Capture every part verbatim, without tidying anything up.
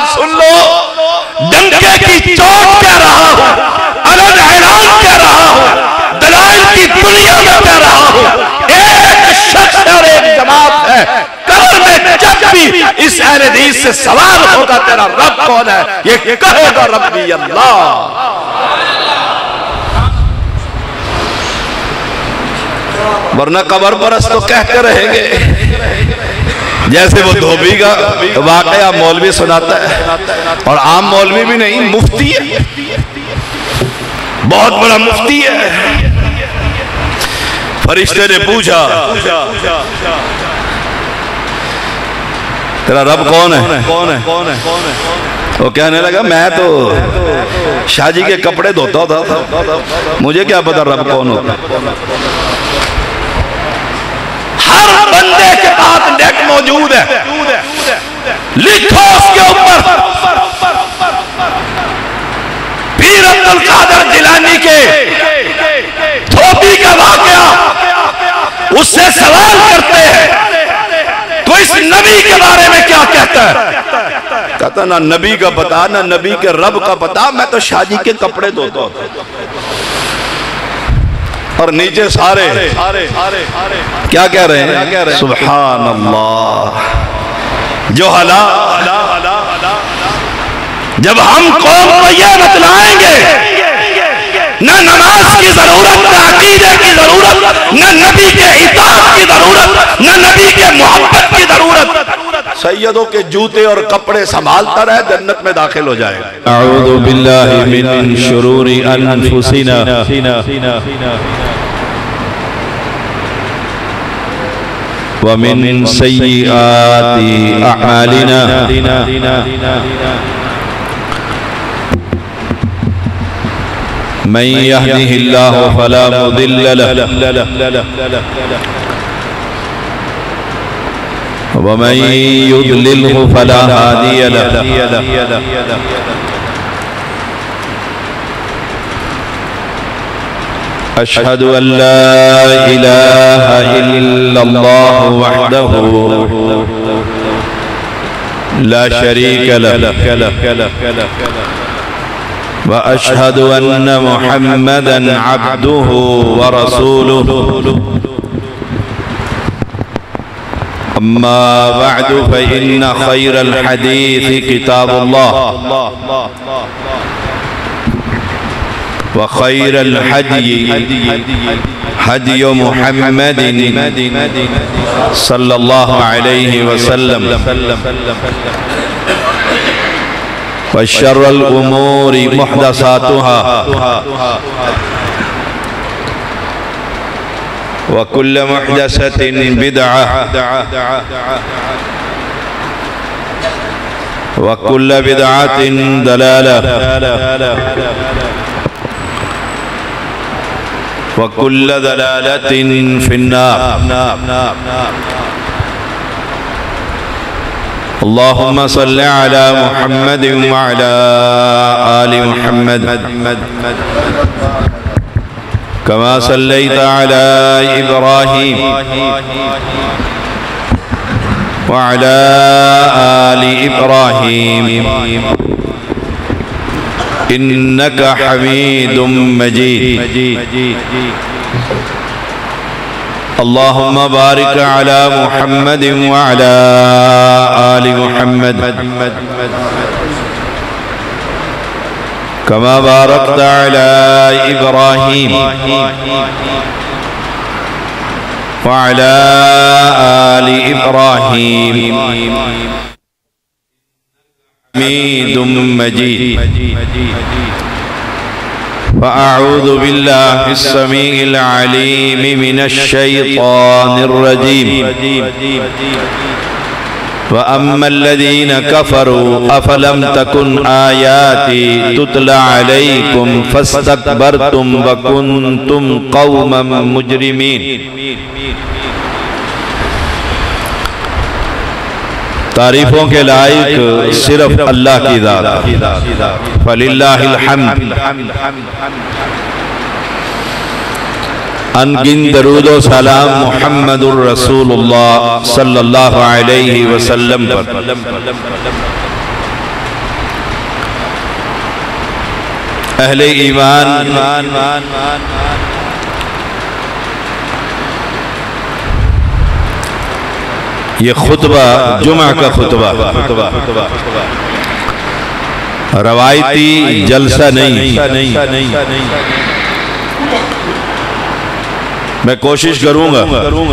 سن لو، ڈنکے کی چوٹ کہہ رہا ہوں، علن اعلان کہہ رہا ہوں، دلائل کی دنیا میں کہہ رہا ہوں، ایک شخص اور ایک جماعت ہے، قبر میں جب بھی اس اہل حدیث سے سوال ہوگا تیرا رب کون ہے، یہ کہے گا ربی اللہ۔ ورنہ قبر پرست تو کہتے رہیں گے، جیسے وہ دھوبی کا واقعہ مولوی سناتا ہے، اور عام مولوی بھی نہیں، مفتی ہے، بہت بڑا مفتی ہے۔ فرشتے نے پوچھا تیرا رب کون ہے؟ وہ کہنے لگا میں تو شاہ جی کے کپڑے دھوتا تھا، مجھے کیا پتا رب کون ہوتا۔ ہر بندے کے پاس نیٹ موجود ہے، لکھو اس کے اوپر پیر عبد القادر جیلانی کے دھوبی کا واقعہ، اس سے سوال کرتے ہیں تو اس نبی کے بارے میں کیا کہتا ہے؟ کہتا نہ نبی کا پتا نہ نبی کے رب کا پتا، میں تو شاہ جی کے کپڑے دھوتا ہوں۔ اور نیچے سارے کیا کہہ رہے ہیں؟ سبحان اللہ۔ جو حلا جب ہم قوم کو یہ بتلائیں گے، نہ نماز کی ضرورت، نہ عقیدے کی ضرورت، نہ نبی کے اطاعت کی ضرورت، نہ نبی کے محبت کی ضرورت، سیدوں کے جوتے اور کپڑے سنبھالتا رہے، جنت میں داخل ہو جائے گا۔ اعوذ باللہ من شرور انفسنا ومن سیئات اعمالنا، من يهده الله فلا مضل له ومن يضلله فلا هادي له، أشهد أن لا إله إلا الله وحده لا شريك له، وأشهد أن محمدًا عبده ورسوله، أما بعد فإن خير الحديث كتاب الله، وخير الهدي هدي محمد صلى الله عليه وسلم، وشر الأمور محدثاتها، وكل محدثة بدعة، وكل بدعة ضلالة، وكل ضلالة في النار۔ اللهم صل على محمد وعلى آل محمد كما صليت على إبراهيم وعلى آل إبراهيم إنك حميد مجيد۔ اللهم بارك على محمد وعلى آل محمد كما باركت على إبراهيم وعلى آل إبراهيم حميد مجيد۔ فأعوذ بالله السميع العليم من الشيطان الرجيم، وأما الذين كفروا أفلم تكن آياتي تتلى عليكم فاستكبرتم وكنتم قوما مجرمين۔ تعریفوں کے لائق صرف اللہ کی ذات، فللہ الحمد۔ انگن درود و سلام محمد الرسول اللہ صلی اللہ علیہ وسلم پر، اہل ایمان، یہ خطبہ جمعہ کا خطبہ روایتی جلسہ نہیں، میں کوشش کروں گا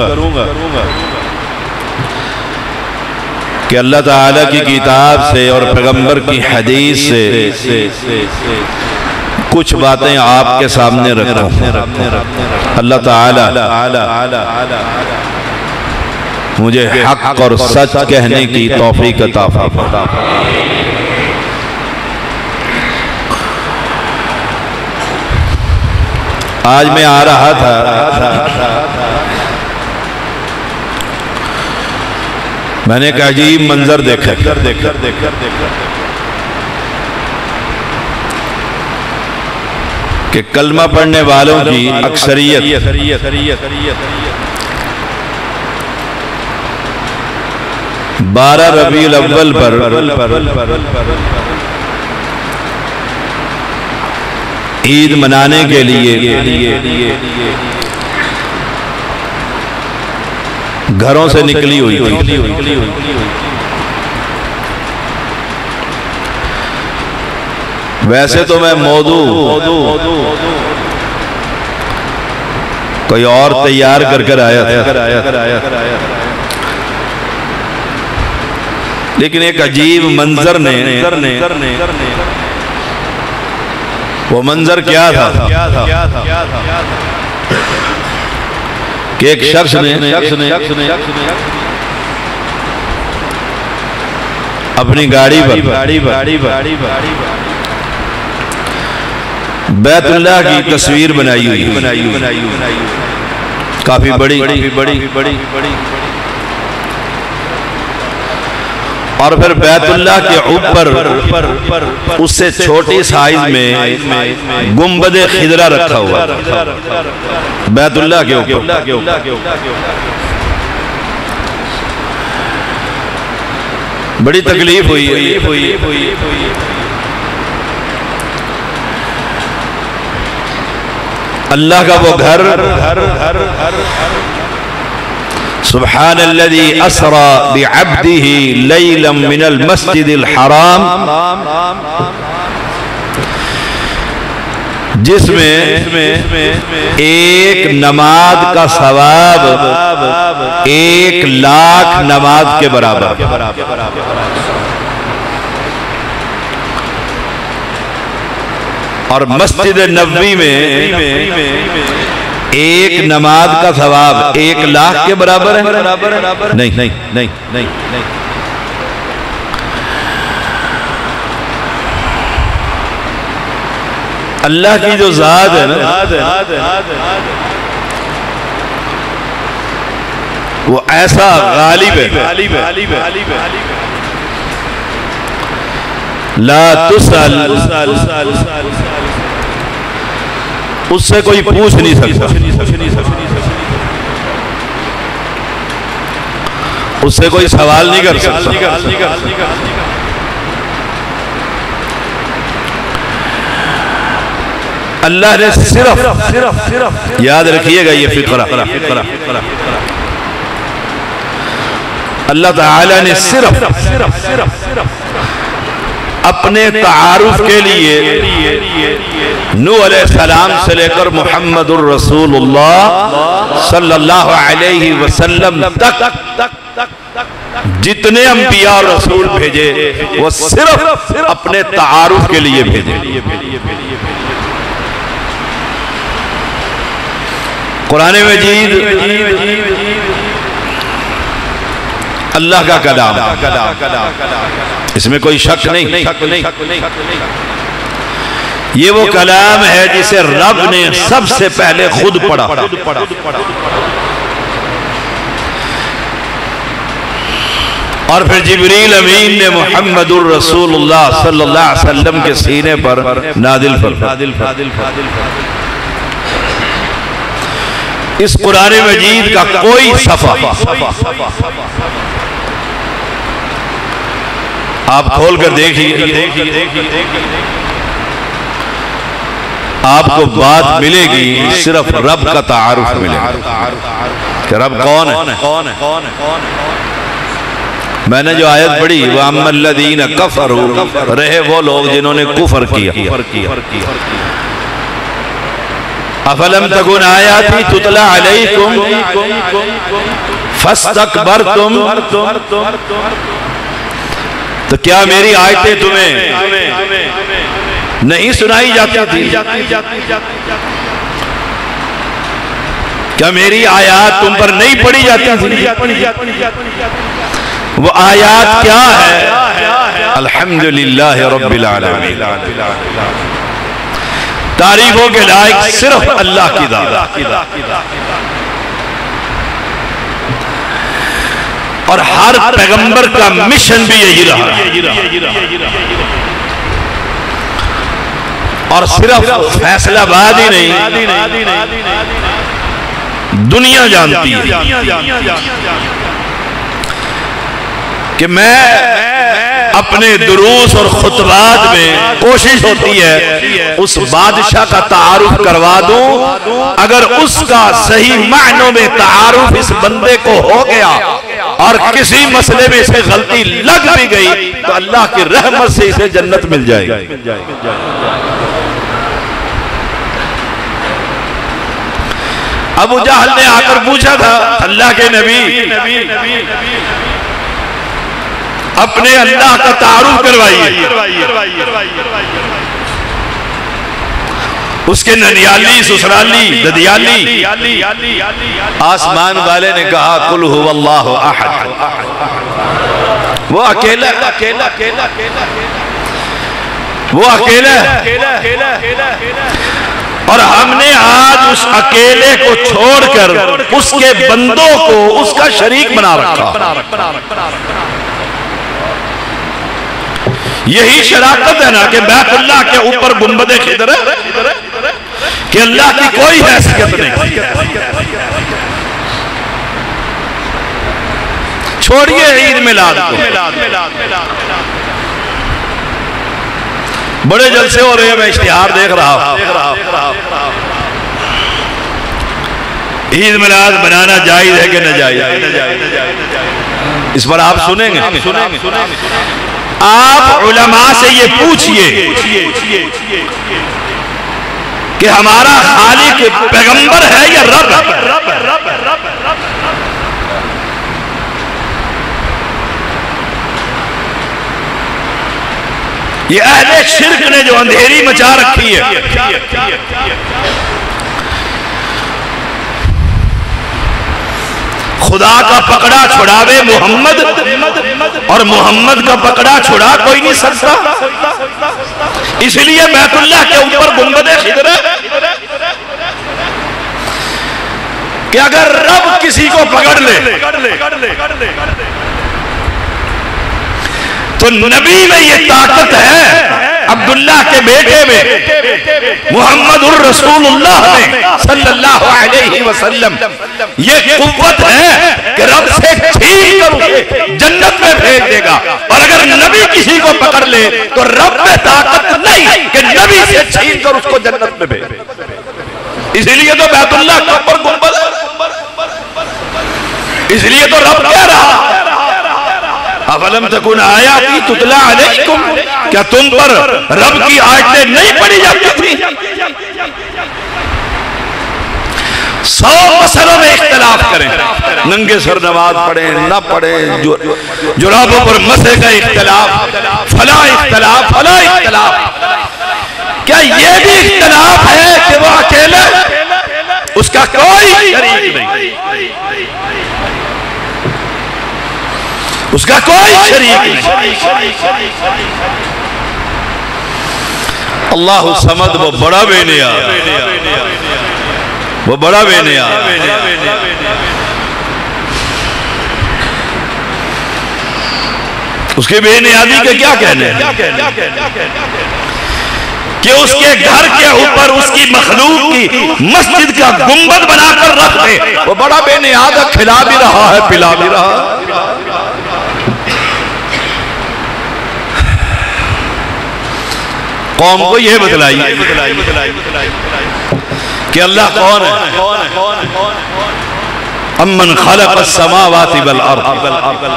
کہ اللہ تعالیٰ کی کتاب سے اور پیغمبر کی حدیث سے کچھ باتیں آپ کے سامنے رکھوں۔ اللہ تعالیٰ مجھے حق اور سچ کہنے کی توفیق عطا فرمائے۔ آج میں آ رہا تھا، میں نے ایک عجیب منظر دیکھا کہ کلمہ پڑھنے والوں کی اکثریت بارہ ربیع الاول پر عید منانے کے لیے گھروں سے نکلی ہوئی تھی۔ ویسے تو میں موضوع کوئی اور تیار کر کر آیا تھا، لیکن ایک عجیب منظر نے، وہ منظر کیا تھا کہ ایک شخص نے اپنی گاڑی پر بیت اللہ کی تصویر بنائی ہوئی، کافی بڑی، اور پھر بیت اللہ کے اوپر اس سے چھوٹی سائز میں گنبد خضرا رکھا ہوا بیت اللہ کے اوپر۔ بڑی تکلیف ہوئی، اللہ کا وہ گھر، سبحان الذي اسرى بعبده ليلا من المسجد الحرام، جس میں ایک نماز کا ثواب ایک لاکھ نماز کے برابر، اور مسجد نبوی میں ایک نماز کا ثواب ایک لاکھ کے برابر ہے؟ نہیں، اللہ کی جو ذات ہے نا، وہ ایسا غالب ہے، لا تسأل، اس سے کوئی پوچھ نہیں سکتا، اس سے کوئی سوال نہیں کر سکتا۔ اللہ نے صرف، یاد رکھیے گا یہ فقرہ، اللہ تعالیٰ نے صرف اپنے تعارف کے لیے نوح علیہ السلام سے لے کر محمد الرسول اللہ صلی اللہ علیہ وسلم تک جتنے انبیاء اور رسول بھیجے وہ صرف اپنے تعارف کے لیے بھیجے۔ قرآن مجید اللہ کا کلام، اس میں کوئی شک نہیں، یہ وہ کلام ہے جسے رب نے سب سے پہلے خود پڑھا، اور پھر جبریل امین نے محمد الرسول اللہ صلی اللہ علیہ وسلم کے سینے پر نازل فرمایا۔ اس قرآن مجید کا کوئی صفحہ آپ کھول کر دیکھیے، آپ کو بات ملے گی صرف رب کا تعارف ملے گا کہ رب کون ہے۔ میں نے جو آیت پڑھی وَأَمَّا الَّذِينَ كَفَرُوا، رہے وہ لوگ جنہوں نے کفر کیا۔ أَفَلَمْ تَكُنْ آيَاتِي تُتْلَى عَلَيْكُمْ فَاسْتَكْبَرْتُمْ، تو کیا میری آیتیں تمہیں نہیں سنائی جاتی تھی؟ کیا میری آیات تم پر نہیں پڑھی جاتی تھی؟ وہ آیات کیا ہے؟ الحمدللہ رب العالمین، تعریفوں کے لائق صرف اللہ کی ذات، اور ہر پیغمبر کا مشن بھی یہی رہا، اور صرف فیصلہ آباد ہی نہیں، دنیا جانتی ہے کہ میں اپنے دروس اور خطبات میں کوشش ہوتی ہے اس بادشاہ کا تعارف کروا دوں، اگر اس کا صحیح معنوں میں تعارف اس بندے کو ہو گیا اور کسی مسئلے میں اسے غلطی لگ بھی گئی تو اللہ کی رحمت سے اسے جنت مل جائے گی۔ ابو جہل نے آ کر پوچھا تھا اللہ کے نبی اپنے اللہ کا تعارف کروائیے، اس کے ننیالی، سسرالی، ددیالی۔ آسمان والے نے کہا قل هو اللہ احد، وہ اکیلا وہ اکیلا اور ہم نے آج اس اکیلے کو چھوڑ کر اس کے بندوں کو اس کا شریک بنا رکھا۔ یہی شراکت ہے نا کہ بیت اللہ کے اوپر گنبد خضر ہے کہ اللہ کی کوئی حیثیت نہیں۔ چھوڑیے عید میلاد کو، بڑے جلسے ہو رہے ہیں، میں اشتہار دیکھ رہا ہوں، عید میلاد بنانا جائز ہے کہ ناجائز؟ اس پر آپ سنیں گے؟ آپ علماء سے یہ پوچھئے کہ ہمارا خالق پیغمبر ہے یا رب ہے؟ یہ اہل شرک نے جو اندھیری مچا رکھی ہے، خدا کا پکڑا چھڑاوے محمد اور محمد کا پکڑا چھڑا کوئی نہیں سکتا، اس لیے بیت اللہ کے اوپر گنبد خضر کہ اگر رب کسی کو پکڑ لے تو نبی میں یہ طاقت ہے، عبداللہ کے بیٹے میں، محمد الرسول اللہ میں صلی اللہ علیہ وسلم، یہ قوت ہے کہ رب سے چھین کر اسے جنت میں بھیج دے گا، اور اگر نبی کسی کو پکڑ لے تو رب میں طاقت نہیں کہ نبی سے چھین کر اس کو جنت میں بھیج دے گا۔ اسی لیے تو بیت اللہ کے اوپر گنبد ہے، اس لیے تو رب کہہ رہا افلم تکن آیاتی تتلی علیکم، کیا تم پر رب کی آیتیں نہیں پڑھی جاتی تھی؟ سو مسئلوں میں اختلاف کریں، ننگے سر نماز پڑھیں نہ پڑھیں، جرابوں پر مسح کا اختلاف، فلا اختلاف فلا اختلاف، کیا یہ بھی اختلاف ہے کہ وہ اکیلے اس کا کوئی شریک نہیں، اس کا کوئی شریک نہیں؟ اللہ الصمد وہ بڑا بے نیاز، وہ بڑا بے نیاز، اس کے بے نیازی کے کیا کہنے ہیں کہ اس کے گھر کے اوپر اس کی مخلوق کی مسجد کا گنبد بنا کر رکھ دے، وہ بڑا بے نیاز ہے، کھلا بھی رہا ہے پلا بھی رہا ہے۔ قوم کو یہ بتلائیے کہ اللہ کون ہے؟ امن خلق السماوات والارض،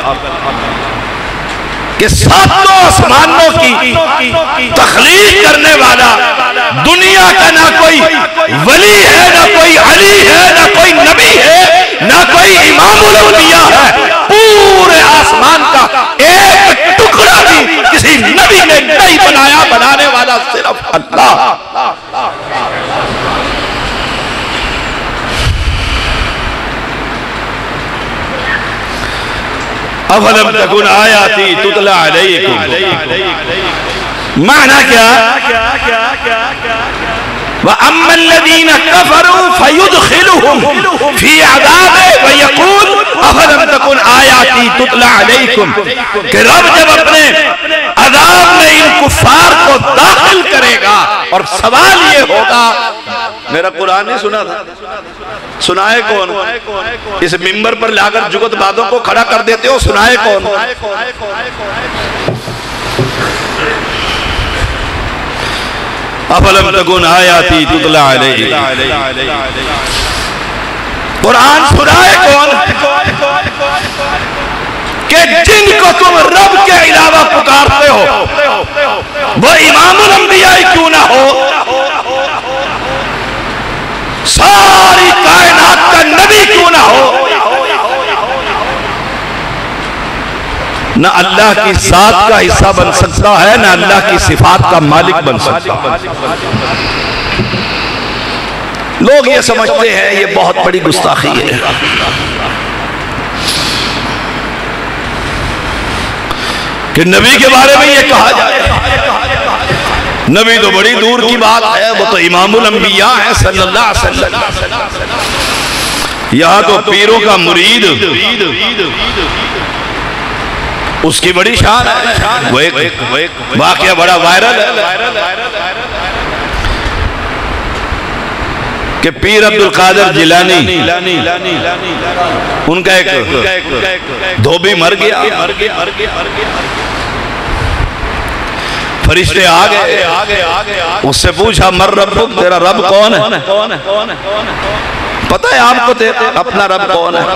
کہ ساتوں آسمانوں کی تخلیق کرنے والا دنیا کا نہ کوئی ولی ہے، نہ کوئی علی ہے، نہ کوئی نبی ہے، نہ کوئی امام الانبیاء ہے. پورے آسمان کا ایک ٹکڑا بھی کسی نبی نے نہیں بنایا، بنانے والا صرف اللہ. افلم تکن آیاتی تتلی علیکم، معنی کیا؟ وَأَمَّا الَّذِينَ كَفَرُوا فَيُدْخِلُهُمْ فِي عَذَابِ وَيَقُولُ أَفَلَمْ تَكُنْ آیَاتِي تُتْلَى عَلَيْكُمْ، کہ رب جب اپنے عذاب میں ان کفار کو داخل کرے گا اور سوال یہ ہوگا، میرا قرآن نہیں سنا تھا، سنائے کون؟ اس ممبر پر لا کر جگت باتوں کو کھڑا کر دیتے ہو، سنائے کون؟ افلم تکن آیاتی تتلی علیہ، قرآن سنائے کون؟ کہ جن کو تم رب کے علاوہ پکارتے ہو وہ امام الانبیاء کیوں نہ ہو، ساری کائنات کا نبی کیوں نہ ہو، نہ اللہ کی ذات کا حصہ بن سکتا ہے، نہ اللہ کی صفات کا مالک بن سکتا ہے. لوگ یہ سمجھتے ہیں یہ بہت بڑی گستاخی ہے کہ نبی کے بارے میں یہ کہا جائے. نبی تو بڑی دور کی بات ہے، وہ تو امام الانبیاء ہیں صلی اللہ علیہ وسلم. یہاں تو پیروں کا مرید اس کی بڑی شان ہے. وہ ایک واقعہ بڑا وائرل ہے کہ پیر عبدالقادر جیلانی ان کا ایک دھوبی مر گیا، فرشتے آگئے، اس سے پوچھا مر ربک، تیرا رب کون ہے؟ پتہ ہے آپ کو تیرا اپنا رب کون ہے؟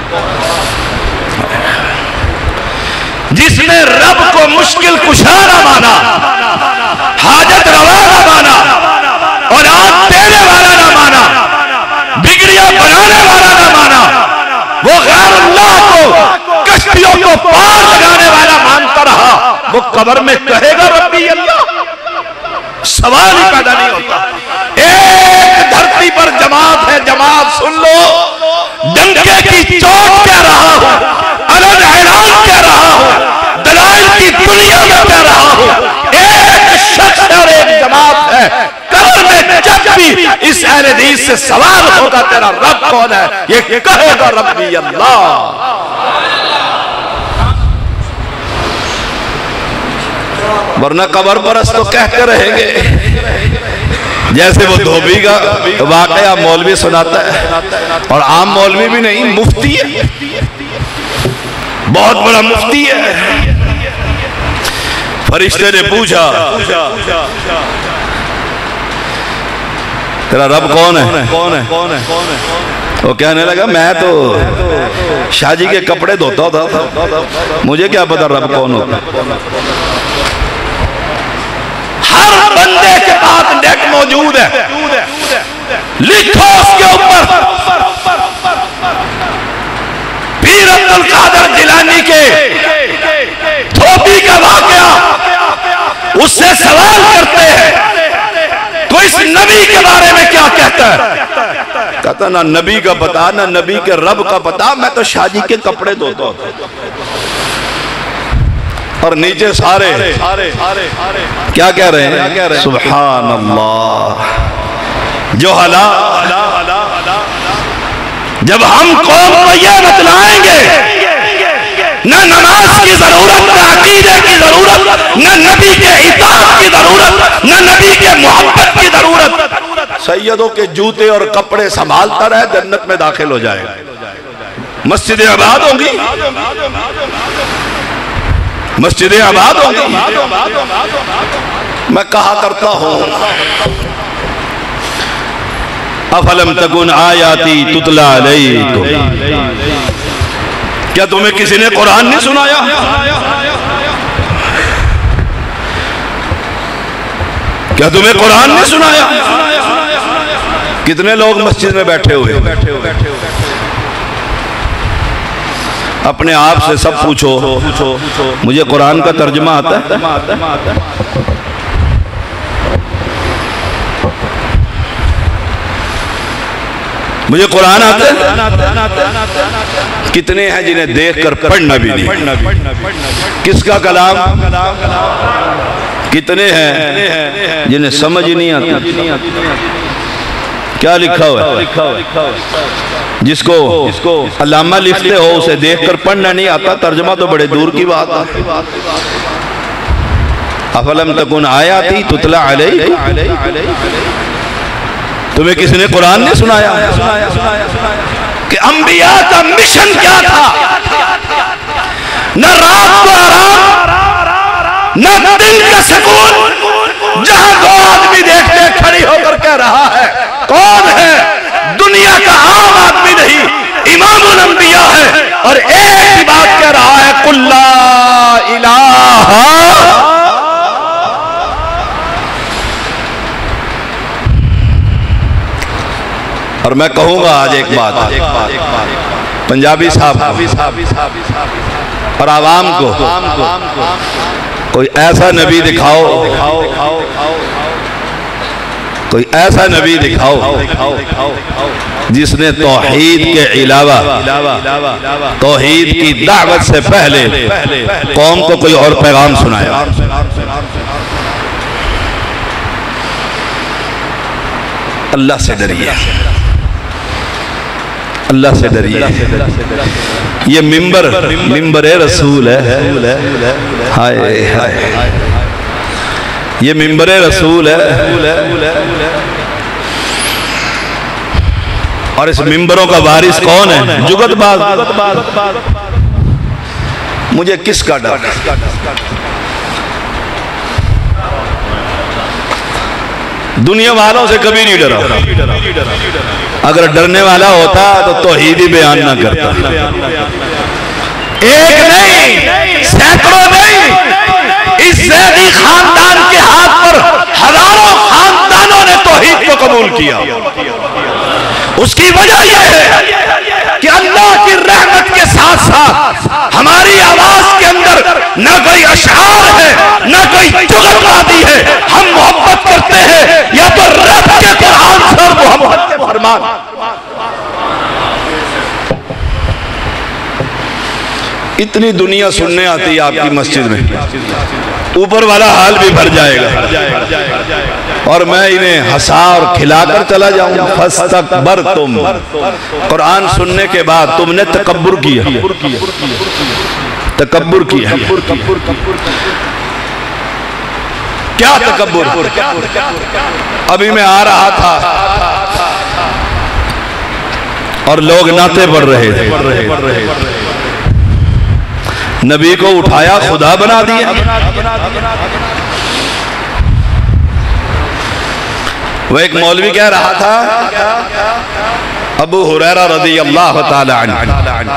جس نے رب کو مشکل کشا نہ مانا، حاجت روا نہ مانا، اولاد دینے والا نہ مانا، بگڑیاں بنانے والا نہ مانا، وہ غیر اللہ کو کشتیوں کو پار لگانے والا مانتا رہا، وہ قبر میں کہے گا ربی اللہ؟ سوال ہی پیدا نہیں ہوتا. ایک دھرتی پر جماعت ہے، جماعت سن لو، ڈنکے کی چوٹ کہہ رہا ہوں، علن اعلان کہہ رہا ہوں، دلائل کی دنیا میں کہہ رہا ہوں، ایک شخص اور ایک جماعت ہے. قبر میں جب بھی اس اہل حدیث سے سوال ہوگا تیرا رب کون ہے، یہ کہے گا ربی اللہ. ورنہ قبر پرست تو کہتے رہیں گے. جیسے وہ دھوبی کا واقعہ مولوی سناتا ہے، اور عام مولوی بھی نہیں، مفتی ہے، بہت بڑا مفتی ہے. فرشتے نے پوچھا تیرا رب کون ہے؟ وہ کہنے لگا میں تو شاہ جی کے کپڑے دھوتا تھا، مجھے کیا پتا رب کون ہوتا. ہر بندے کے پاس نیٹ موجود ہے، لکھو اس کے اوپر پیر عبدالقادر جیلانی کے دھوبی کا واقعہ. اس سے سوال کرتے ہیں تو اس نبی کے بارے میں کیا کہتا ہے؟ کہتا نہ نبی کا پتا، نہ نبی کے رب کا پتا، میں تو شاہ جی کے کپڑے دھوتا ہوں. اور نیچے سارے کیا کہہ رہے ہیں؟ سبحان اللہ. جو حالات جب ہم قوم کو یہ بتلائیں گے نہ نماز کی ضرورت، نہ عقیدے کی ضرورت، نہ نبی کے اطاعت کی ضرورت، نہ نبی کے محبت کی ضرورت، سیدوں کے جوتے اور کپڑے سنبھالتا رہے، جنت میں داخل ہو جائے. مسجدیں آباد ہوں گی، مسجدیں آباد ہوں گی. میں کہا کرتا ہوں افلم تکن آیاتی تتلا علیکم، کیا تمہیں کسی نے قرآن نہیں سنایا؟ کیا تمہیں قرآن نہیں سنایا؟ کتنے لوگ مسجد میں بیٹھے ہوئے، اپنے آپ سے سب پوچھو مجھے قرآن کا ترجمہ آتا ہے؟ مجھے قرآن آتا ہے؟ کتنے ہیں جنہیں دیکھ کر پڑھنا بھی نہیں؟ کس کا کلام؟ کتنے ہیں جنہیں سمجھ ہی نہیں آتا؟ کیا لکھا ہوا ہے؟ جس کو علامہ لکھتے ہو اسے دیکھ کر پڑھنا نہیں آتا، ترجمہ تو بڑے دور کی بات ہے۔ افلم تکن آیاتی تتلا علیکم، تمہیں کسی نے قرآن نہیں سنایا کہ انبیاء کا مشن کیا تھا؟ نہ رات کو آرام، نہ دل کا سکون، جہاں دو آدمی دیکھتے کھڑی ہو کر کہہ رہا ہے کون ہے؟ دنیا کا عام آدمی نہیں، امام الانبیاء ہے، اور ایک ہی بات کہہ رہا ہے قل لا الہ۔ اور میں کہوں گا آج ایک بات پنجابی صاحب اور عوام کو، کوئی ایسا نبی دکھاؤ، کوئی ایسا نبی دکھاؤ جس نے توحید کے علاوہ توحید کی دعوت سے پہلے قوم کو کوئی اور پیغام سنایا۔ اللہ سے ڈریے، اللہ سے ڈریے۔ یہ ممبر ممبر رسول ہے، ہائے ہائے، یہ ممبر رسول ہے، اور اس ممبروں کا وارث کون ہے؟ جگت باز۔ مجھے کس کا ڈر؟ دنیا والوں سے کبھی نہیں ڈرا، اگر ڈرنے والا ہوتا تو توحید ہی بیان نہ کرتا۔ ایک نہیں، سینکڑوں نہیں، اس زیدی خاندان کے ہاتھ پر ہزاروں خاندانوں نے توحید کو قبول کیا۔ اس کی وجہ یہ ہے کہ اللہ کی رحمت کے ساتھ ساتھ ہماری آواز کے اندر نہ کوئی اشعار ہے، نہ کوئی جغل بازی ہے، ہم محبت کرتے ہیں یا تو رب کے قرآن سے اور محمد کے فرمان۔ اتنی دنیا سننے آتی ہے آپ کی مسجد میں، اوپر والا حال بھی بھر جائے گا، اور میں انہیں ہنسا اور کھلا کر چلا جاؤں۔ فَاسْتَكْبَرْتُمْ، قرآن سننے کے بعد تم نے تکبر کیا، تکبر کیا۔ کیا تکبر؟ ابھی میں آ رہا تھا اور لوگ نعتیں پڑھ رہے تھے، نبی کو اٹھایا خدا بنا دیا۔ وہ ایک مولوی کہہ رہا تھا ابو ہریرہ رضی اللہ تعالی عنہ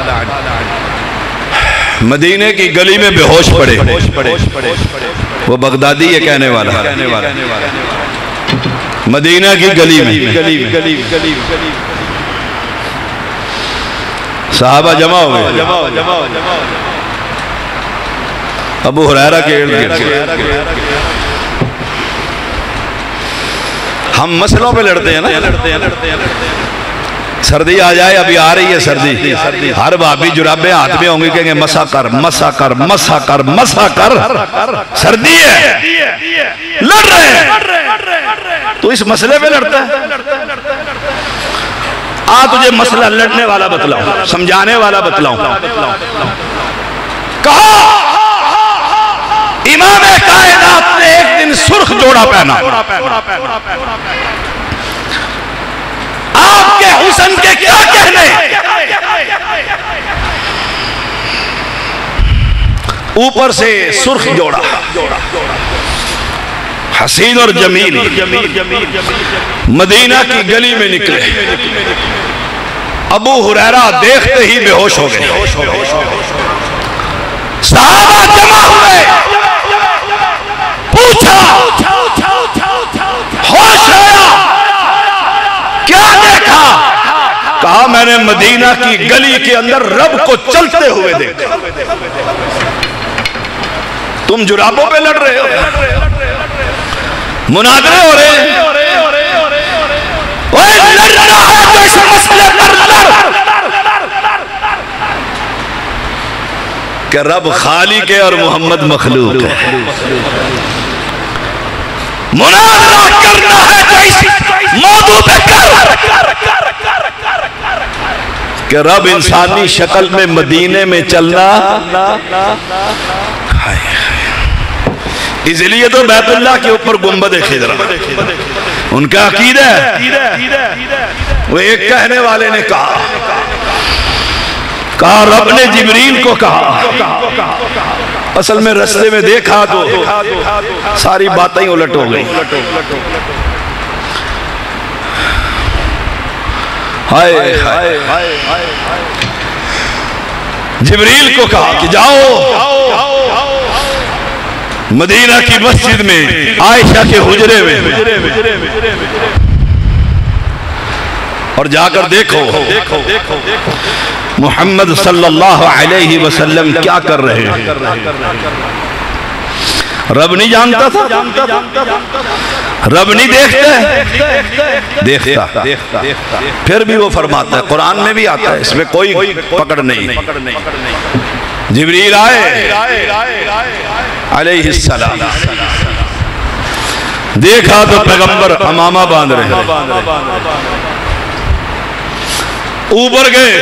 مدینے کی گلی میں بے ہوش پڑے، وہ بغدادی یہ کہنے والا، مدینہ کی گلی میں صحابہ جمع ہو گئے، ابو ہریرہ کے ارد گرد۔ ہم مسئلوں پہ لڑتے ہیں نا، سردی آ جائے، ابھی آ رہی ہے سردی، ہر بھابی جرابیں ہاتھ میں ہوں گی، کہیں گے مسا کر مسا کر مسا کر مسا کر، سردی ہے، لڑ رہے ہیں، تو اس مسئلے پہ لڑتا ہے۔ آ تجھے مسئلہ لڑنے والا بتلاؤں، سمجھانے والا بتلاؤں۔ کہا امام کائنات نے ایک دن سرخ جوڑا پہنا، آپ کے حسن کے کیا کہنے؟ اوپر سے سرخ جوڑا، حسین اور جمیل مدینہ کی گلی میں نکلے. ابو ہریرہ دیکھتے ہی بے ہوش ہو گئے. صحابہ جمع ہوئے, پوچھا ہوش آیا, کیا دیکھا؟ کہا میں نے مدینہ کی گلی کے اندر رب کو چلتے ہوئے دیکھا. تم جرابوں پہ لڑ رہے ہو, مناظرے ہو رہے ہیں, اوہ لڑنا ہے تو اس مسئلے پر لڑ کہ رب خالق ہے اور محمد مخلوق ہے. مناظرہ کرنا ہے تو اس موضوع پہ کر کہ رب انسانی شکل میں مدینے میں چلنا. اس لیے تو بیت اللہ کے اوپر گنبد خضرا ان کا عقیدہ ہے. وہ ایک کہنے والے نے کہا کہا رب نے جبریل کو کہا, اصل میں رستے میں دیکھا تو ساری باتیں الٹ ہو گئی. ہائے ہائے جبریل کو کہا کہ جاؤ مدینہ کی مسجد میں عائشہ کے حجرے میں اور جا کر دیکھو محمد صلی اللہ علیہ وسلم کیا کر رہے ہیں. رب نہیں جانتا تھا, رب نہیں دیکھتا ہے, دیکھتا. پھر بھی وہ فرماتا ہے, قرآن میں بھی آتا ہے, اس میں کوئی پکڑ نہیں. جبریل آئے علیہ السلام, دیکھا تو پیغمبر امامہ باندھ رہے ہیں. اوپر گئے,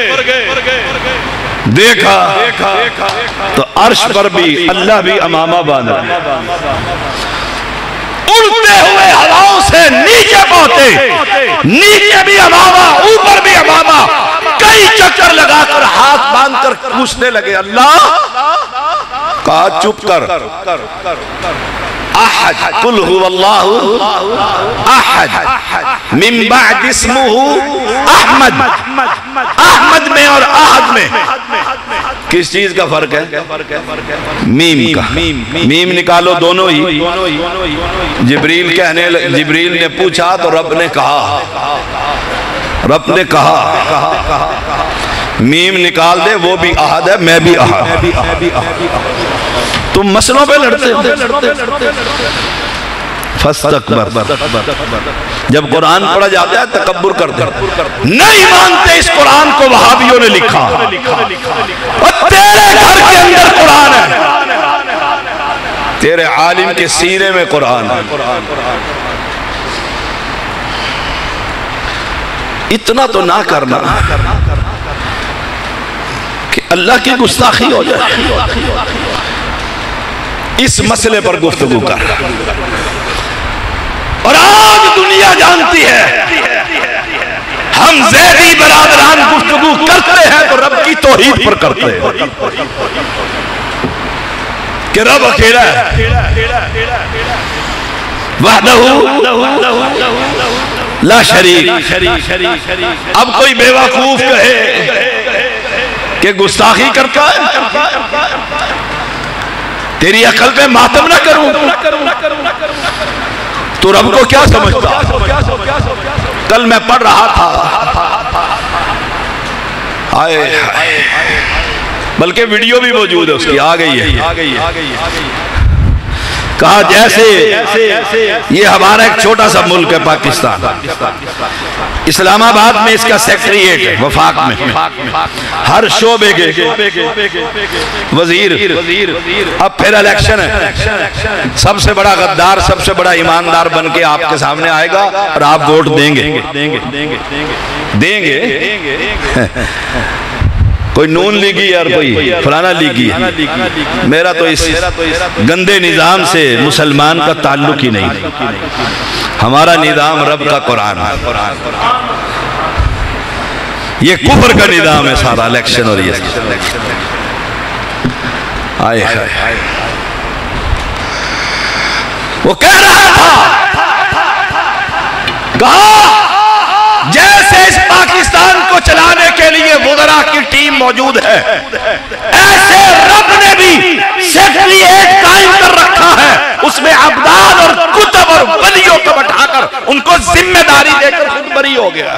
دیکھا تو عرش پر بھی اللہ بھی امامہ باندھ رہے ہیں. اڑتے ہوئے ہواؤں سے نیچے پہنچے, نیچے بھی امامہ اوپر بھی امامہ, کئی چکر لگا کر ہاتھ باندھ کر پوچھنے لگے اللہ. کہا چپ کر, احد قل هو اللہ احد من بعد اسمہ احمد. احمد میں اور احد میں کس چیز کا فرق ہے؟ میم کا. میم نکالو دونوں ہی. جبریل کہنے جبریل نے پوچھا تو رب نے کہا رب نے کہا میم نکال دے, وہ بھی احد ہے میں بھی احد. تم مسئلوں پہ لڑتے ہو. فاستکبر, جب قرآن پڑھا جاتا ہے تکبر کرتے نہیں مانتے. اس قرآن کو وہابیوں نے لکھا اور تیرے گھر کے اندر قرآن ہے, تیرے عالم کے سینے میں قرآن ہے. اتنا تو نہ کرنا کہ اللہ کی گستاخی ہو جائے. اس مسئلے پر گفتگو کر. اور آج دنیا جانتی ہے ہم زیدی برادران گفتگو کرتے ہیں تو رب کی توحید پر کرتے ہیں کہ رب اکیلا ہے, وحدہ لا شریک. اب کوئی بے وقوف کہے کہ گستاخی کرتا ہے, تیری عقل پہ ماتم نہ کروں تو رب کو کیا سمجھتا. کل میں پڑھ رہا تھا, آئے بلکہ ویڈیو بھی موجود ہے اس کی, آ گئی ہے. کہا جیسے یہ ہمارا ایک چھوٹا سا ملک ہے پاکستان, اسلام آباد میں اس کا سیکٹریٹ ہے, وفاق میں ہر شعبے کے وزیر. اب پھر الیکشن ہے, سب سے بڑا غدار سب سے بڑا ایماندار بن کے آپ کے سامنے آئے گا اور آپ ووٹ دیں گے دیں گے کوئی نون لیگی اور کوئی فلانا لیگی. میرا تو اس گندے نظام سے مسلمان کا تعلق ہی نہیں. ہمارا نظام رب کا قرآن ہے. یہ کفر کا نظام ہے سارا الیکشن اور یہ آئے وہ کہہ رہا تھا، کہا جیسے اس پاکستان کو چلانے کے لیے وزراء کی ٹیم موجود ہے، ایسے رب نے بھی سیکریٹریٹ قائم کر رکھا ہے، اس میں عبدال اور کتب اور ولیوں کو بٹھا کر ان کو ذمہ داری دے کر خود بری ہو گیا۔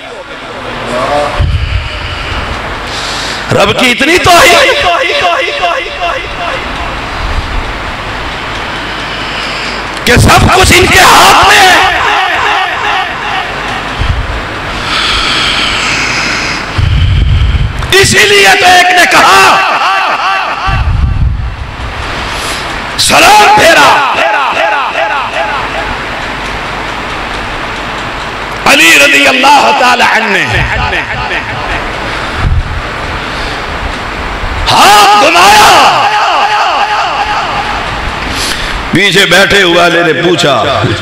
رب کی اتنی توحید کہ سب کچھ ان کے ہاتھ میں ہے۔ اسی لیے تو ایک نے کہا سلام پھیرا، علی رضی اللہ تعالی عنہ ہاتھ گھمایا، پیچھے بیٹھے والے نے پوچھا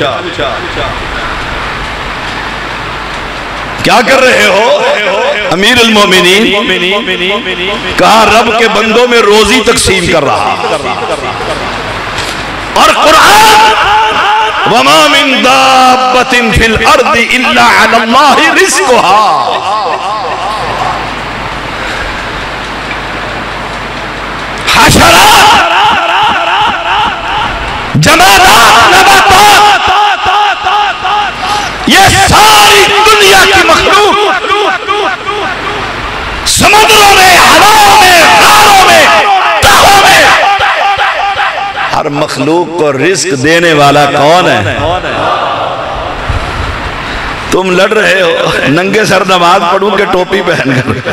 کیا کر رہے ہو؟ امیر المومنین، کہا رب کے بندوں میں روزی تقسیم کر رہا، اور قرآن وَمَا مِن دَابَّةٍ فِي الْأَرْضِ إِلَّا عَلَى اللَّهِ رِزْقُهَا، حشرات، جمادات، نباتات، یہ ساری دنیا کی مخلوق سمندروں میں، ہواؤں میں، غاروں میں، تہوں میں، ہر مخلوق کو رزق دینے والا کون ہے؟ تم لڑ رہے ہو ننگے سر نماز پڑھوں کہ ٹوپی پہن کر؟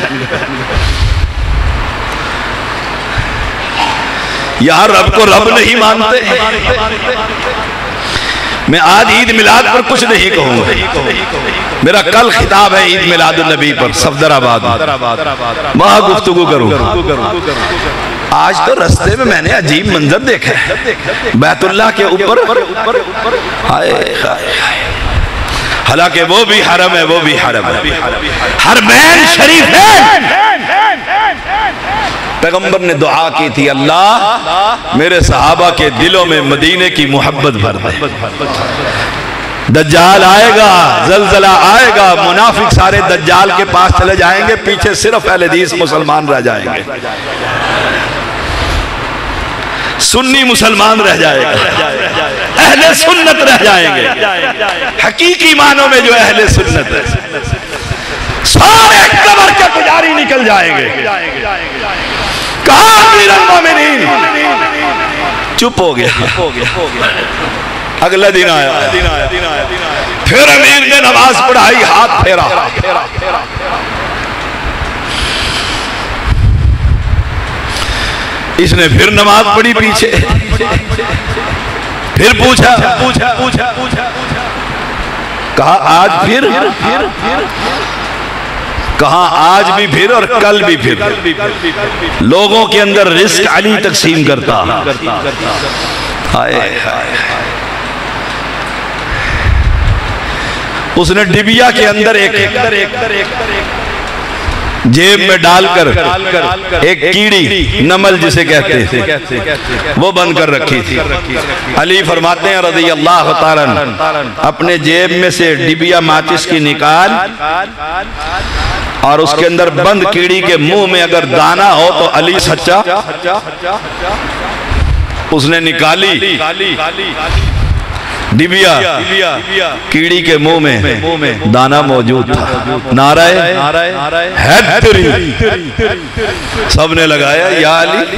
یہاں رب کو رب نہیں مانتے۔ میں آج عید میلاد پر کچھ نہیں کہوں گا، میرا کل خطاب ہے عید میلاد النبی پر صفدر آباد، وہاں گفتگو کروں۔ آج تو رستے میں میں نے عجیب منظر دیکھا ہے، بیت اللہ کے اوپر، حالانکہ وہ بھی حرم ہے، وہ بھی حرم ہے، حرمین شریف ہے۔ پیغمبر نے دعا کی تھی، اللہ میرے صحابہ کے دلوں میں مدینے کی محبت بھر دے۔ دجال آئے گا، زلزلہ آئے گا، منافق سارے دجال کے پاس چلے جائیں گے، پیچھے صرف اہل حدیث مسلمان رہ جائیں گے، سنی مسلمان رہ جائے گا، اہل سنت رہ جائیں گے، حقیقی معنوں میں جو اہل سنت ہے، سارے قبر کے پجاری نکل جائیں گے۔ کہا امیر المومنین، چپ ہو گیا۔ اگلا دن آیا، پھر امیر نے نماز پڑھائی، ہاتھ پھیرا، اس نے پھر نماز پڑھی پیچھے، پھر پوچھا، کہا آج پھر، کہا آج بھی پھر اور کل بھی پھر، لوگوں کے اندر رزق علی تقسیم کرتا۔ اس نے ڈبیا کے اندر ایک جیب میں ڈال کر ایک کیڑی، نمل جسے کہتے ہیں، وہ بند کر رکھی تھی۔ علی فرماتے ہیں رضی اللہ تعالیٰ، اپنے جیب میں سے ڈبیا ماچس کی نکال اور اس کے اندر بند کیڑی کے منہ میں اگر دانا ہو تو علی سچا۔ اس نے نکالی ڈبیا، کیڑی کے منہ میں دانا موجود تھا۔ نعرہ حیدری، سب نے لگایا یا علی۔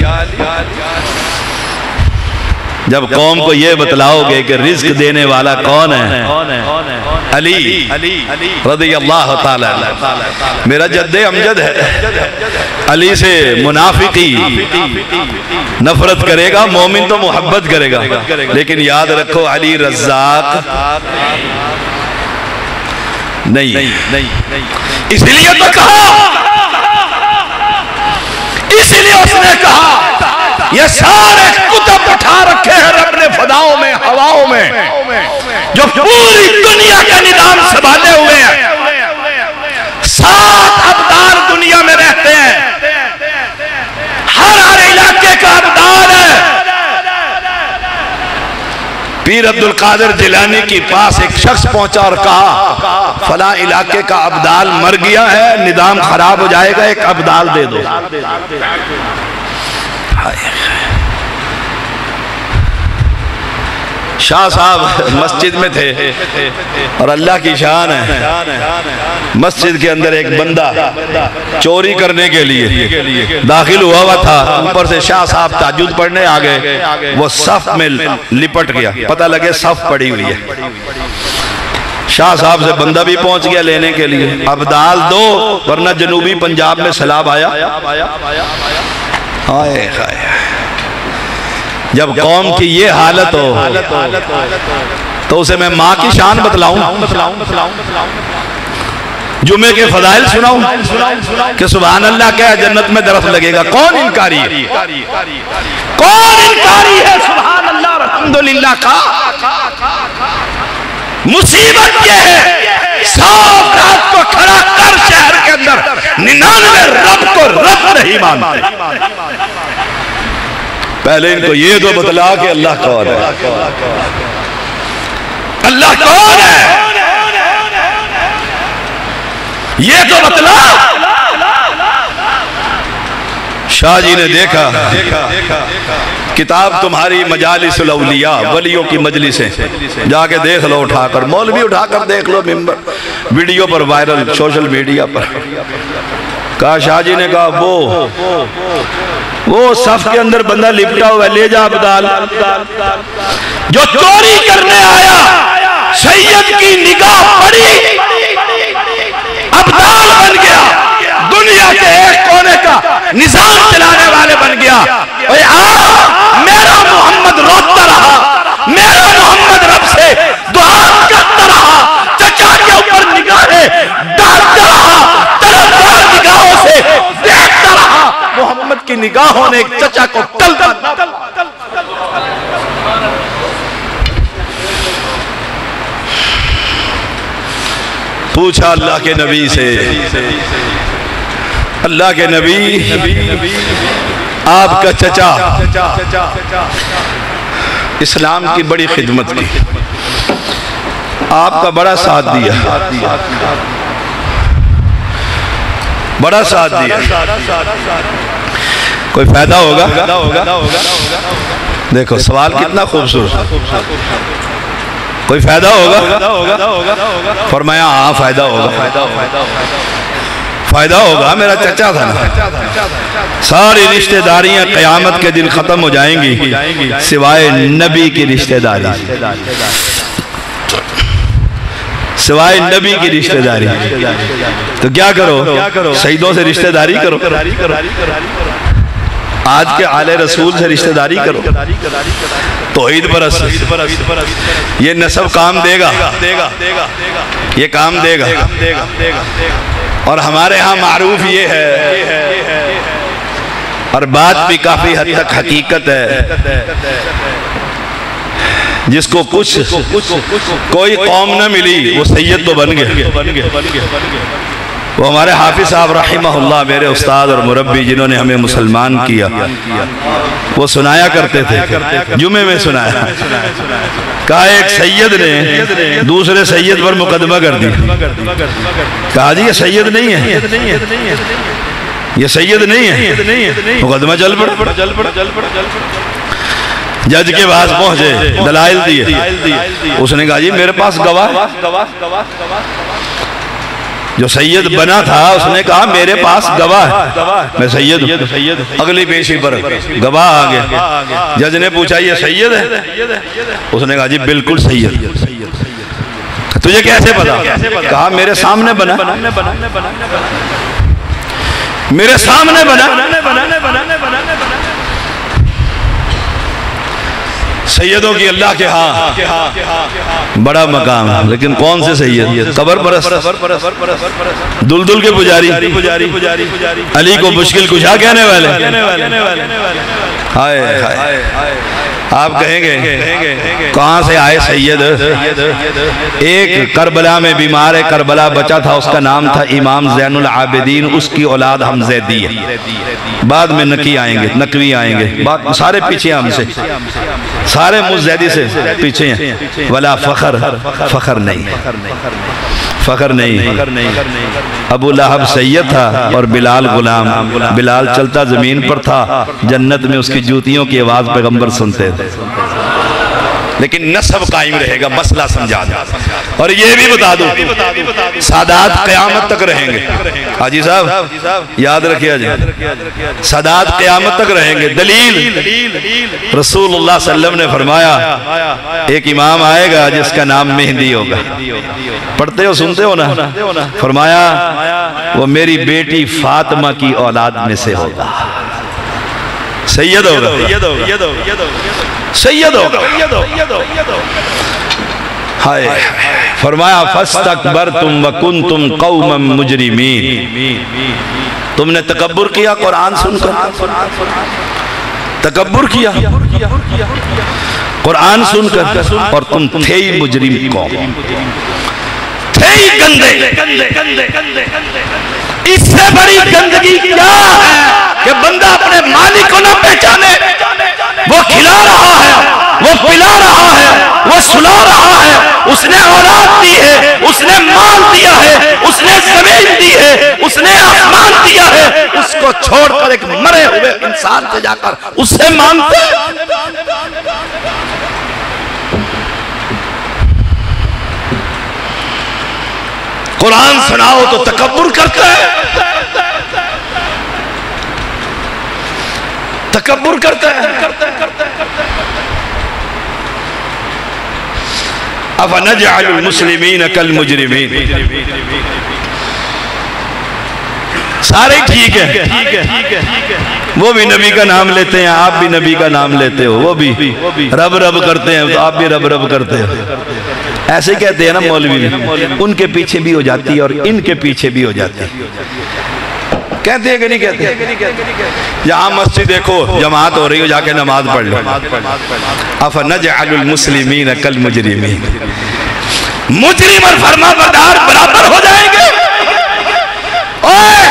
جب قوم کو یہ بتلاؤ گے کہ رزق دینے والا کون ہے؟ علی رضی اللہ تعالی، میرا جد امجد ہے۔ علی سے منافقی نفرت کرے گا، مومن تو محبت کرے گا، لیکن یاد رکھو علی رزاق نہیں۔ اس لیے تو کہا، اس لیے اس نے کہا یہ سارے کتب اٹھا رکھے ہیں رب نے فضاؤں میں، ہواؤں میں، جو پوری دنیا کا نظام سنبھالے ہوئے ہیں، سات ابدال دنیا میں رہتے ہیں، ہر ہر علاقے کا ابدال ہے، پیر عبد القادر جیلانی کے پاس ایک شخص پہنچا اور کہا فلاں علاقے کا ابدال مر گیا ہے، نظام خراب ہو جائے گا، ایک ابدال دے دو۔ شاہ صاحب مسجد میں تھے اور اللہ کی شان ہے، مسجد کے اندر ایک بندہ چوری کرنے کے لیے داخل ہوا ہوا تھا، اوپر سے شاہ صاحب تہجد پڑھنے آگئے، وہ صف میں لپٹ گیا، پتہ لگے صف پڑی ہوئی ہے۔ شاہ صاحب سے بندہ بھی پہنچ گیا لینے کے لیے، ابدال دو ورنہ جنوبی پنجاب میں سیلاب آیا۔ آئے خائے جب قوم کی یہ حالت ہو تو اسے میں ماں کی شان بتلاؤں، جمعے کے فضائل سناؤں کہ سبحان اللہ کیا جنت میں درخت لگے گا، کون انکاری ہے؟ کون انکاری ہے سبحان اللہ الحمدللہ کا؟ مصیبت یہ ہے سات رات کو کھڑا کر شہر کے اندر ننانوے رب کو رب نہیں مانتے۔ پہلے ان کو یہ تو بتلا کہ اللہ کون ہے، اللہ کون ہے یہ تو بتلا۔ شاہ جی نے دیکھا کتاب تمہاری مجالس الاولیاء، ولیوں کی مجلسیں، جا کے دیکھ لو اٹھا کر، مولوی اٹھا کر دیکھ لو ممبر، ویڈیو پر وائرل سوشل میڈیا پر۔ کہا شاہ جی نے کہا وہ وہ صف کے اندر بندہ لپٹا ہوا ہے، لے جا ابدال۔ جو چوری کرنے آیا سید کی نگاہ پڑی، ابدال بن گیا، دنیا کے ایک کونے کا نظام چلانے والے بن گیا۔ اے آہ میرا محمد روتا رہا، میرا محمد رب سے دعا کرتا رہا، چچا کے اوپر نگاہیں ڈالتا رہا، طرفدار نگاہوں سے دیکھتا رہا۔ محمد کی نگاہوں نے ایک چچا کو کل بنا۔ پوچھا اللہ کے نبی سے، اللہ کے نبی آپ کا چچا اسلام کی بڑی خدمت کی، آپ کا بڑا ساتھ دیا، بڑا ساتھ دیا، کوئی فائدہ ہوگا؟ دیکھو سوال کتنا خوبصورت، کوئی فائدہ ہوگا؟ فرمایا ہاں فائدہ ہوگا، فائدہ ہوگا، میرا چچا تھا نا۔ ساری رشتہ داریاں قیامت کے دن ختم ہو جائیں گی سوائے نبی کی رشتہ داری، سوائے نبی کی رشتہ داری۔ تو کیا کرو؟ شہیدوں سے رشتہ داری کرو، آج کے آل رسول سے رشتہ داری کرو، توحید پرست، یہ نسب کام دے گا، یہ کام دے گا۔ اور ہمارے ہاں معروف یہ ہے، اور بات بھی کافی حد تک حقیقت ہے، جس کو کچھ کوئی قوم نہ ملی وہ سید تو بن گئے۔ وہ ہمارے حافظ صاحب رحمہ اللہ، میرے استاد اور مربی جنہوں نے ہمیں مسلمان کیا، وہ سنایا کرتے تھے، جمعے میں سنایا، کہا ایک سید نے دوسرے سید پر مقدمہ کر دی، کہا جی یہ سید نہیں ہے، یہ سید نہیں ہے، مقدمہ چل پڑا۔ جج کے پاس پہنچے، دلائل دیے، اس نے کہا جی میرے پاس گواہ، جو سید بنا تھا اس نے کہا میرے پاس گواہ ہے، میں سید ہوں۔ اگلی پیشی پر گواہ آگیا، جج نے پوچھا یہ سید ہے؟ اس نے کہا جی بالکل سید۔ تجھے کیسے پتا؟ کہا میرے سامنے بنا، میرے سامنے بنا۔ سیدوں کی اللہ کے ہاں بڑا مقام ہے، لیکن کون سے سید؟ قبر پرست، دلدل کے پجاری، علی کو مشکل کشا کہنے والے۔ ہائے ہائے آپ کہیں گے کہاں سے آئے سید؟ ایک کربلا میں بیمار کربلا بچا تھا، اس کا نام تھا امام زین العابدین، اس کی اولاد ہم زیدی ہے، بعد میں نقی آئیں گے، نقوی آئیں گے، سارے پیچھے ہم سے، سارے مزیدی سے پیچھے ہیں۔ ولا فخر، فخر نہیں، فخر نہیں۔ ابو لہب سید تھا اور بلال غلام، بلال چلتا زمین پر تھا، جنت میں اس کی جوتیوں کی آواز پیغمبر سنتے تھے، لیکن نسب قائم رہے گا، مسئلہ سمجھا دیں۔ اور یہ بھی بتا دو سادات قیامت تک رہیں گے، حاجی صاحب یاد رکھیا جی، سادات قیامت تک رہیں گے۔ دلیل رسول اللہ صلی اللہ علیہ وسلم نے فرمایا ایک امام آئے گا جس کا نام مہدی ہوگا، پڑھتے ہو سنتے ہو نا، فرمایا وہ میری بیٹی فاطمہ کی اولاد میں سے ہوگا، سید ہوگا، سید ہوگا۔ ہائے فرمایا فَاسْتَكْبَرْتُمْ وَكُنْتُمْ قَوْمًا مُجْرِمِينَ، تم نے تکبر کیا قرآن سن کر، تکبر کیا قرآن سن کر، اور تم تھے ہی مجرم قوم، تھے ہی گندے۔ اس سے بڑی گندگی کیا ہے کہ بندہ اپنے مالک کو نہ پہچانے؟ وہ کھلا رہا ہے، وہ پلا رہا ہے، وہ سلا رہا ہے، اس نے اولاد دی ہے، اس نے مال دیا ہے، اس نے زمین دی ہے، اس نے آسمان دیا ہے، اس کو چھوڑ کر ایک مرے ہوئے انسان سے جا کر اس سے مانگتے ہیں۔ قرآن سناؤ تو تکبر کرتا ہے، تکبر کرتا ہے۔ افنجعل المسلمین کالمجرمین، سارے ٹھیک ہے، وہ بھی نبی کا نام لیتے ہیں، آپ بھی نبی کا نام لیتے ہو، وہ بھی رب رب کرتے ہیں تو آپ بھی رب رب کرتے ہو، ایسے کہتے ہیں نا مولوی بھی، ان کے پیچھے بھی ہو جاتی ہے اور ان کے پیچھے بھی ہو جاتی ہے، کہتے ہیں کہ نہیں کہتے؟ یہاں مسجد دیکھو جماعت ہو رہی ہو، جا کے نماز پڑھ لو۔ افنجعل المسلمین کالمجرمین، مجرم اور فرما بردار برابر ہو جائیں گے؟ اوئے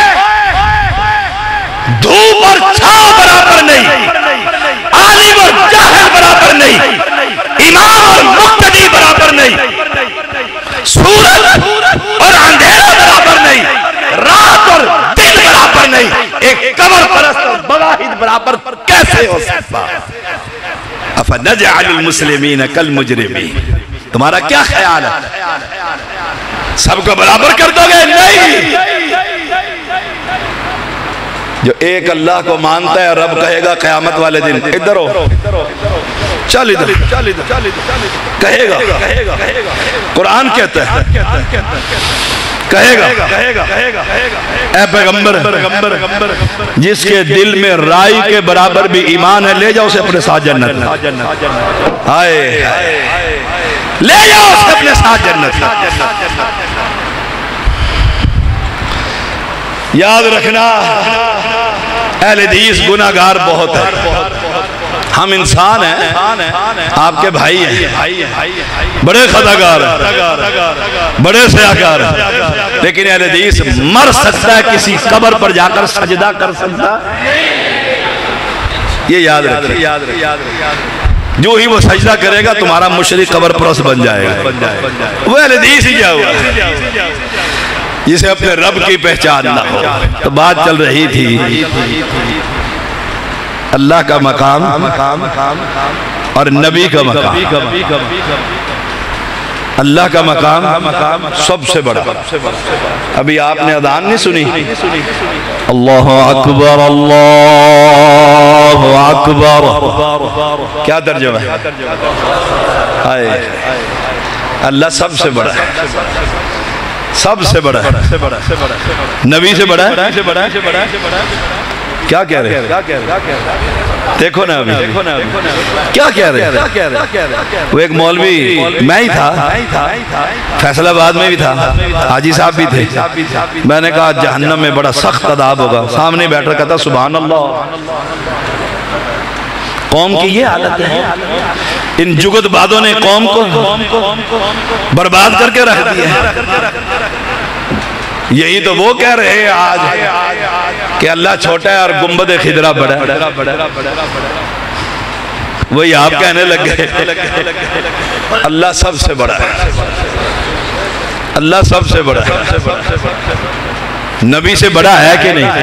دھوپ اور چھاؤں برابر نہیں، عالم اور جاہل برابر نہیں، امام اور مقتدی برابر نہیں، سورج اور اندھیرا برابر نہیں، رات اور دن برابر نہیں، ایک قبر پرست اور بواحد برابر کیسے ہو سکتا؟ افنجعل المسلمین کالمجرمین، تمہارا کیا خیال ہے؟ سب کو برابر کر دو گے؟ نہیں، جو ایک اللہ کو مانتا ہے رب کہے گا قیامت والے دن ادھر ہو، چل ادھر، کہے گا، قرآن کہتا ہے، کہے گا اے پیغمبر جس کے دل میں رائی کے برابر بھی ایمان ہے لے جاؤ اسے اپنے ساتھ جنت میں، آئے لے جاؤ اسے اپنے ساتھ جنت میں۔ یاد رکھنا اہل حدیث گناہگار بہت ہے، ہم انسان ہیں، آپ کے بھائی ہیں، بڑے خطاکار ہیں، بڑے سیاہکار ہیں، لیکن اہل حدیث مر سکتا ہے، کسی قبر پر جا کر سجدہ کر سکتا، یہ یاد رکھیں۔ جو ہی وہ سجدہ کرے گا تمہارا مشرک قبر پرست بن جائے گا، وہ اہل حدیث ہی کیا ہوا جسے اپنے رب کی پہچان نہ ہو۔ تو بات چل رہی تھی اللہ کا مقام اور نبی کا مقام، اللہ کا مقام سب سے بڑا۔ ابھی آپ نے اذان نہیں سنی؟ اللہ اکبر اللہ اکبر، کیا ترجمہ ہے؟ اللہ سب سے بڑا ہے، سب سے بڑا ہے، نبی سے بڑا ہے، کیا کہہ رہے ہیں؟ دیکھو نا ابھی کیا کہہ رہے ہیں؟ وہ ایک مولوی میں ہی تھا، فیصل آباد میں بھی تھا، حاجی صاحب بھی تھے، میں نے کہا جہنم میں بڑا سخت عذاب ہوگا، سامنے بیٹھ کر کہتا سبحان اللہ، قوم کی یہ حالت ہے. ان جگت بادوں نے قوم کو برباد کر کے رکھ دیا. یہی تو وہ کہہ رہے ہیں آج کہ اللہ چھوٹا ہے اور گنبد خضرا بڑا ہے. وہی آپ کہنے لگ گئے اللہ سب سے بڑا ہے. اللہ سب سے بڑا ہے. نبی سے بڑا ہے کہ نہیں؟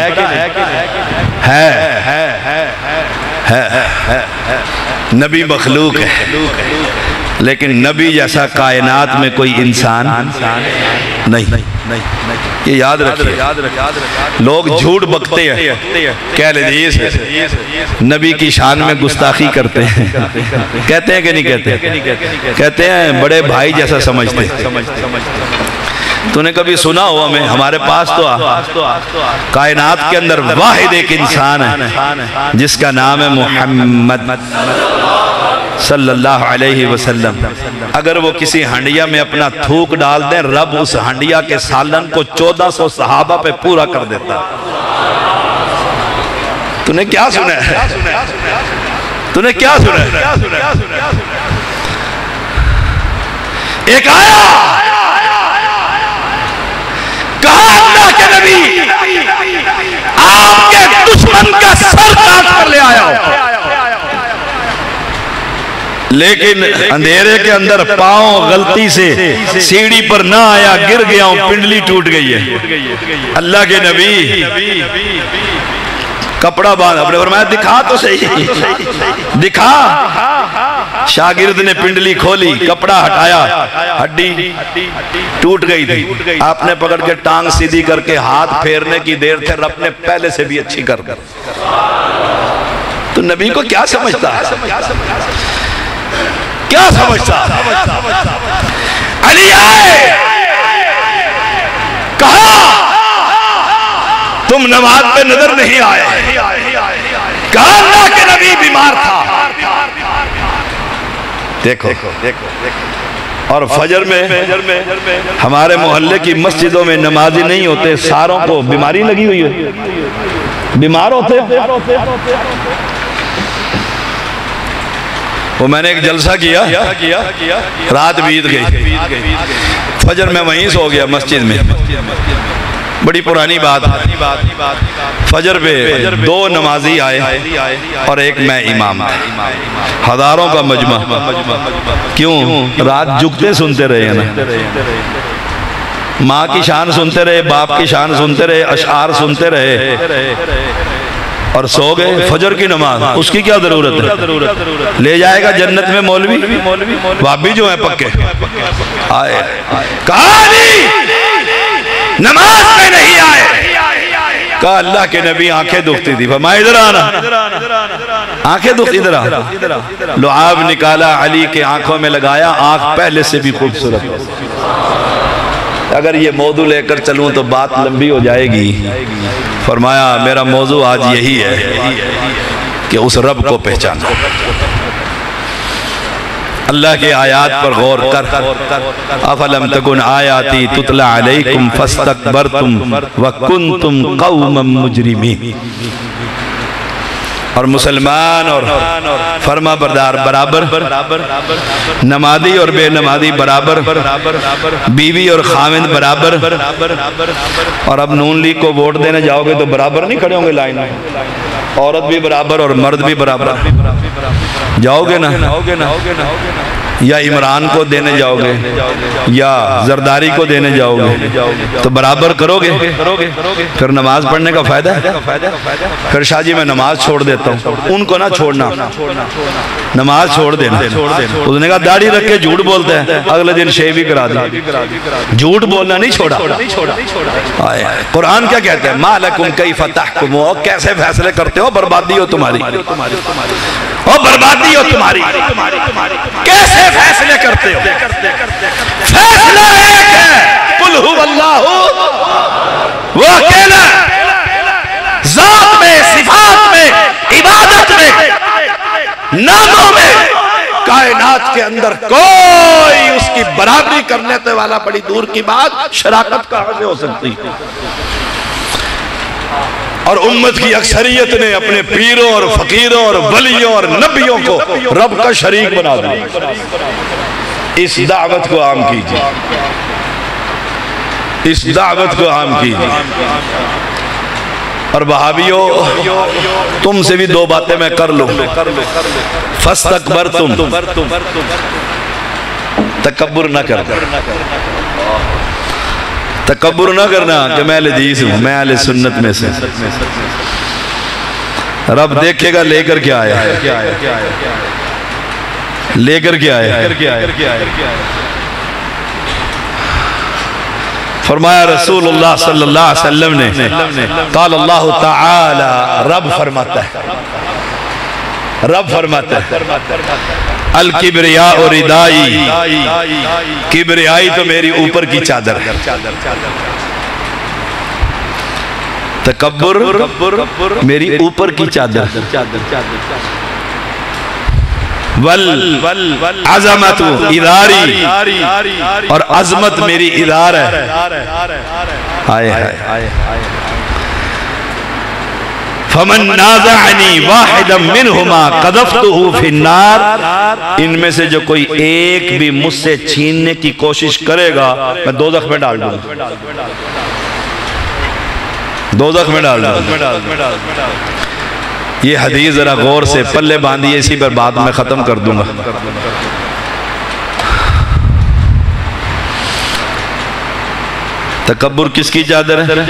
ہے. نبی مخلوق ہے لیکن نبی جیسا کائنات میں کوئی انسان نہیں. یہ یاد رکھیے. لوگ جھوٹ بکتے ہیں کہہ لیجیے نبی کی شان میں گستاخی کرتے ہیں. کہتے ہیں کہ نہیں کہتے؟ کہتے ہیں بڑے بھائی جیسا سمجھتے. تو نے کبھی سنا ہوا میں ہمارے پاس تو آ کائنات کے اندر واحد ایک انسان ہے جس کا نام ہے محمد صلی اللہ علیہ وسلم. اگر وہ کسی ہنڈیا میں اپنا تھوک ڈال دیں رب اس ہنڈیا کے سالن کو چودہ سو صحابہ پہ پورا کر دیتا. تو نے کیا سنا ہے؟ تو نے کیا سنا ہے؟ ایک آیا کہا اللہ کے نبی آپ کے دشمن کا سر کاٹ کر لے آیا ہو. لیکن اندھیرے کے اندر پاؤں غلطی سے سیڑھی پر نہ آیا گر گیا ہوں پنڈلی ٹوٹ گئی ہے. اللہ کے نبی کپڑا باندھ اپنے فرمایا دکھا تو صحیح دکھا. شاگرد نے پنڈلی کھولی کپڑا ہٹایا ہڈی ٹوٹ گئی تھی. آپ نے پکڑ کے ٹانگ سیدھی کر کے ہاتھ پھیرنے کی دیر تھے رب نے پہلے سے بھی اچھی کر کر. تو نبی کو کیا سمجھتا کیا سمجھتا؟ علی آئے کہا تم نماز پہ نظر نہیں آئے. کہا اللہ کے نبی بیمار تھا. دیکھو اور فجر میں ہمارے محلے کی مسجدوں میں نمازی نہیں ہوتے ساروں کو بیماری لگی ہوئی ہے بیمار ہوتے. وہ میں نے ایک جلسہ کیا رات بیت گئی فجر میں وہیں سو گیا مسجد میں. بڑی پرانی بات. فجر پہ دو نمازی آئے اور ایک میں امام. ہزاروں کا مجمع. کیوں؟ رات جگتے سنتے رہے ہیں نا. ماں کی شان سنتے رہے باپ کی شان سنتے رہے اشعار سنتے رہے اور سو گئے. فجر کی نماز اس کی کیا ضرورت ہے؟ لے جائے گا جنت میں مولوی وابی جو ہیں پکے. آئے کہا نہیں نماز میں نہیں آئے. کہا اللہ کے نبی آنکھیں دکھتی تھی. فرمایا ادھر آنا. آنکھیں دکھتی ادھر آنا. لعاب نکالا علی کے آنکھوں میں لگایا. آنکھ پہلے سے بھی خوبصورت. اگر یہ موضوع لے کر چلوں تو بات لمبی ہو جائے گی. فرمایا میرا موضوع آج یہی ہے کہ اس رب کو پہچانا. اللہ کے آیات پر غور کر. افلم تکن آیاتی تتلا علیکم فاستکبرتم وکنتم قوما مجرمین. اور مسلمان اور فرما بردار برابر, نمازی اور بے نمازی برابر, بیوی اور خاوند برابر. اور اب نون لیگ کو ووٹ دینے جاؤ گے تو برابر نہیں کھڑے ہوں گے لائن میں. عورت بھی برابر اور مرد بھی برابر. جاؤ گے نا یا عمران کو دینے جاؤ گے یا زرداری کو دینے جاؤ گے تو برابر کرو گے. پھر نماز پڑھنے کا فائدہ ہے. پھر شاہ جی میں نماز چھوڑ دیتا ہوں. ان کو نہ چھوڑنا, نماز چھوڑ دینا. اس نے کہا داڑھی رکھ کے جھوٹ بولتے ہیں, اگلے دن شیو بھی کرا دیں. جھوٹ بولنا نہیں چھوڑا. قرآن کیا کہتے ہیں؟ ما لکم کیف تحکمون. کیسے فیصلے کرتے ہو؟ بربادی ہو تمہاری, او بربادی ہو تمہاری. کیسے فیصلے کرتے ہو؟ فیصلہ ایک ہے, قل هو اللہ, وہ اکیلا ذات میں, صفات میں, عبادت میں, ناموں میں. کائنات کے اندر کوئی اس کی برابری کرنے والا بڑی دور کی بات. شراکت کہاں سے ہو سکتی؟ اور امت کی اکثریت نے اپنے پیروں اور فقیروں اور ولیوں اور نبیوں کو رب کا شریک بنا دیا۔ اس دعوت کو عام کیجئے، اس دعوت کو عام کیجئے۔ اور وہابیوں، تم سے بھی دو باتیں میں کر لوں۔ فَاسْتَكْبَرْتُمْ، تکبر نہ کرنا، تکبر نہ کرنا کہ میں اہل حدیث ہوں، میں اہل سنت میں سے۔ رب دیکھے گا لے کر کیا آیا، لے کر کیا آیا۔ فرمایا رسول اللہ صلی اللہ علیہ وسلم نے، قال اللہ تعالی، رب فرماتا ہے، رب فرماتا ہے، الکبریاء ردائی، کبریائی تو میری اوپر کی چادر ہے، تکبر میری اوپر کی چادر، والعظمت اداری، اور عظمت میری ادار ہے۔ آئے آئے فمن نازعنی واحدا منہما قذفتہ فی النار، ان میں سے جو کوئی ایک بھی مجھ سے چھیننے کی کوشش کرے گا میں دوزخ میں ڈال دوں گا، دوزخ میں ڈال دوں گا۔ یہ حدیث ذرا غور سے پلے باندھیے، اسی پر بعد میں ختم کر دوں گا۔ تکبر کس کی چادر ہے؟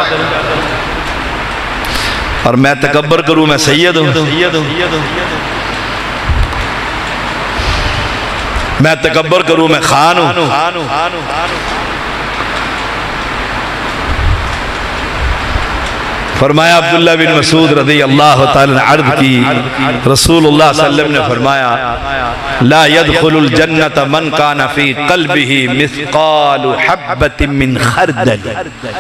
اور میں تکبر کروں میں سید ہوں، میں تکبر کروں میں خان ہوں۔ فرمایا عبداللہ بن مسعود رضی اللہ تعالیٰ نے عرض کی، رسول اللہ صلی اللہ علیہ وسلم نے فرمایا، لا يدخل الجنت من کان فی قلبہ مثقال حبۃ من خردل،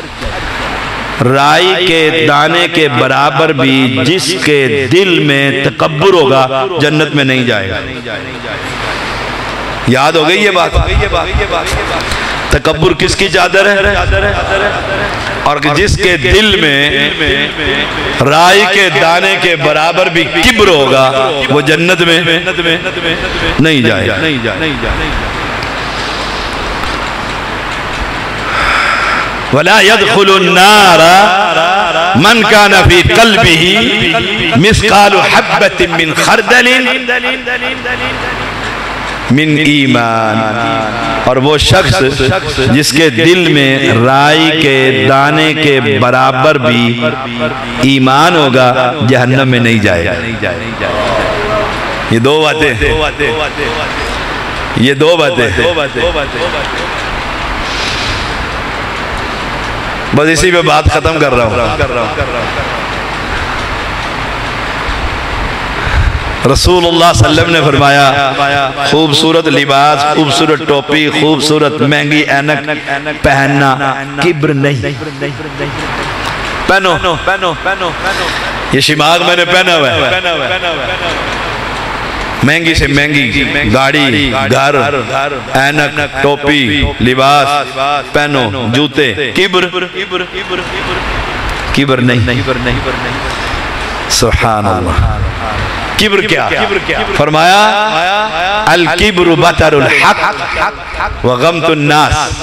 رائی کے دانے کے برابر بھی جس کے دل میں تکبر ہوگا جنت میں نہیں جائے گا۔ یاد ہو گئی یہ بات؟ تکبر کس کی چادر ہے؟ اور جس کے دل میں رائی کے دانے کے برابر بھی کبر ہوگا وہ جنت میں نہیں جائے گا۔ وَلَا يَدْخُلُ النَّارَ مَنْ كَانَ فِي قَلْبِهِ مِثْقَالُ حَبَّةٍ مِّنْ خَرْدَلٍ من ایمان، اور وہ شخص جس کے دل میں رائی کے دانے کے برابر بھی ایمان ہوگا جہنم میں نہیں جائے گا۔ یہ دو باتیں، یہ دو باتیں، بس اسی پہ بات ختم کر رہا ہوں۔ رسول اللہ صلی اللہ علیہ وسلم نے فرمایا، خوبصورت لباس، خوبصورت ٹوپی، خوبصورت مہنگی اینک پہننا کبر نہیں۔ پہنو، یہ شماغ میں نے پہنا ہوا ہے، مہنگی سے مہنگی گاڑی، گھر، اینک، ٹوپی، لباس پہنو، جوتے، کبر کبر نہیں۔ سبحان اللہ، کبر کیا؟ فرمایا الکبر بطر الحق وغمت الناس،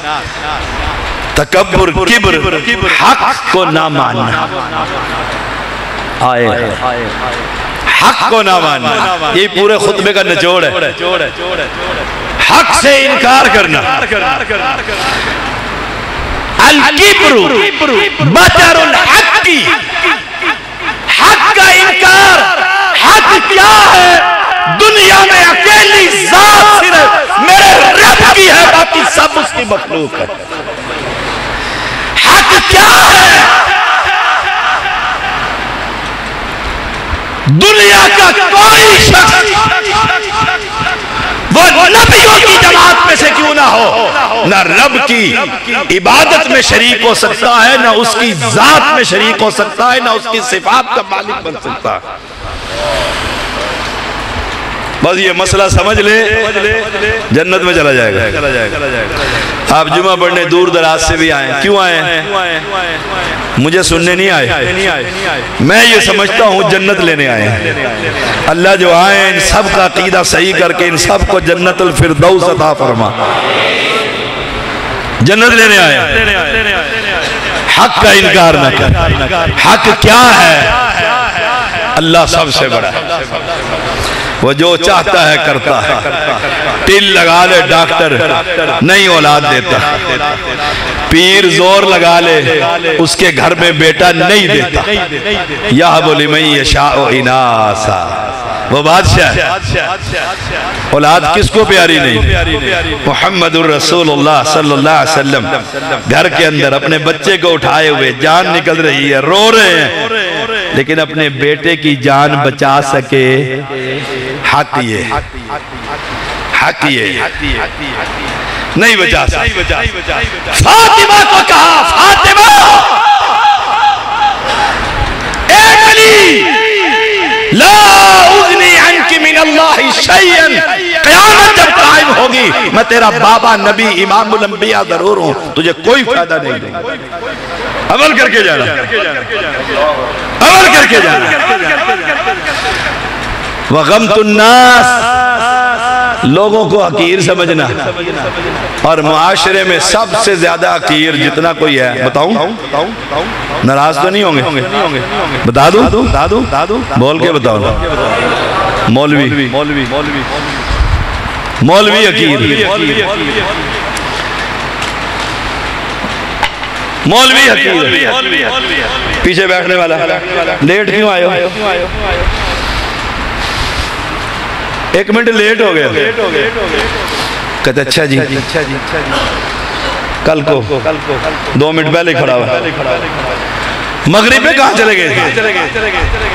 تکبر کبر حق کو نہ ماننا، آئے حق کو نہ ماننا، یہ پورے خطبے کا نچوڑ ہے، حق سے انکار کرنا۔ الکبر بطر الحق، حق کا انکار۔ حق کیا ہے؟ دنیا میں اکیلی ذات صرف میرے رب کی ہے، باقی سب اس کی مخلوق ہے۔ حق کیا ہے؟ دنیا کا کوئی شخص وہ نبیوں کی جماعت میں سے کیوں نہ ہو، نہ رب کی عبادت میں شریک ہو سکتا ہے، نہ اس کی ذات میں شریک ہو سکتا ہے، نہ اس کی صفات کا مالک بن سکتا ہے۔ بس یہ مسئلہ سمجھ لے، جنت میں چلا جائے گا۔ آپ جمعہ پڑھنے دور دراز سے بھی آئے، کیوں آئے؟ مجھے سننے نہیں آئے، میں یہ سمجھتا ہوں جنت لینے آئے ہیں۔ اللہ جو آئے ان سب کا عقیدہ صحیح کر کے ان سب کو جنت الفردوس عطا فرما۔ جنت لینے آئے، حق کا انکار نہ کر۔ حق کیا ہے؟ اللہ سب سے بڑا ہے، وہ جو چاہتا ہے کرتا ہے۔ ٹل لگا لے ڈاکٹر نہیں اولاد دیتا، پیر زور لگا لے اس کے گھر میں بیٹا نہیں دیتا۔ یَهْبُ لِمَن یَشَاءُ اِنَاثًا، وہ بادشاہ ہے۔ اولاد کس کو پیاری نہیں؟ محمد الرسول اللہ صلی اللہ علیہ وسلم گھر کے اندر اپنے بچے کو اٹھائے ہوئے، جان نکل رہی ہے، رو رہے ہیں، لیکن اپنے بیٹے کی جان بچا سکے۔ حق یہ حق یہ نہیں بچا سکے۔ فاطمہ کو کہا، فاطمہ اے علی لا اغنی عنک من اللہ شیئا، قیامت جب قائم ہوگی میں تیرا بابا نبی امام الانبیاء ضرور ہوں، تجھے کوئی فائدہ نہیں دوں گا۔ عمل کر کے جانا، عمل کر کے جانا۔ وَغَمْتُ النَّاسِ، لوگوں کو حقیر سمجھنا، اور معاشرے میں سب سے زیادہ حقیر جتنا کوئی ہے، بتاؤں ناراض تو نہیں ہوں گے؟ بتا دوں؟ بول کے بتاؤں۔ مولوی مولوی حقیر، مولوی حقیر۔ پیچھے بیٹھنے والا لیٹ کیوں آئے ہو؟ ایک منٹ لیٹ ہو گیا۔ کہتے اچھا جی کل کو دو منٹ پہلے کھڑا ہوا۔ مغرب میں کہاں چلے گئے؟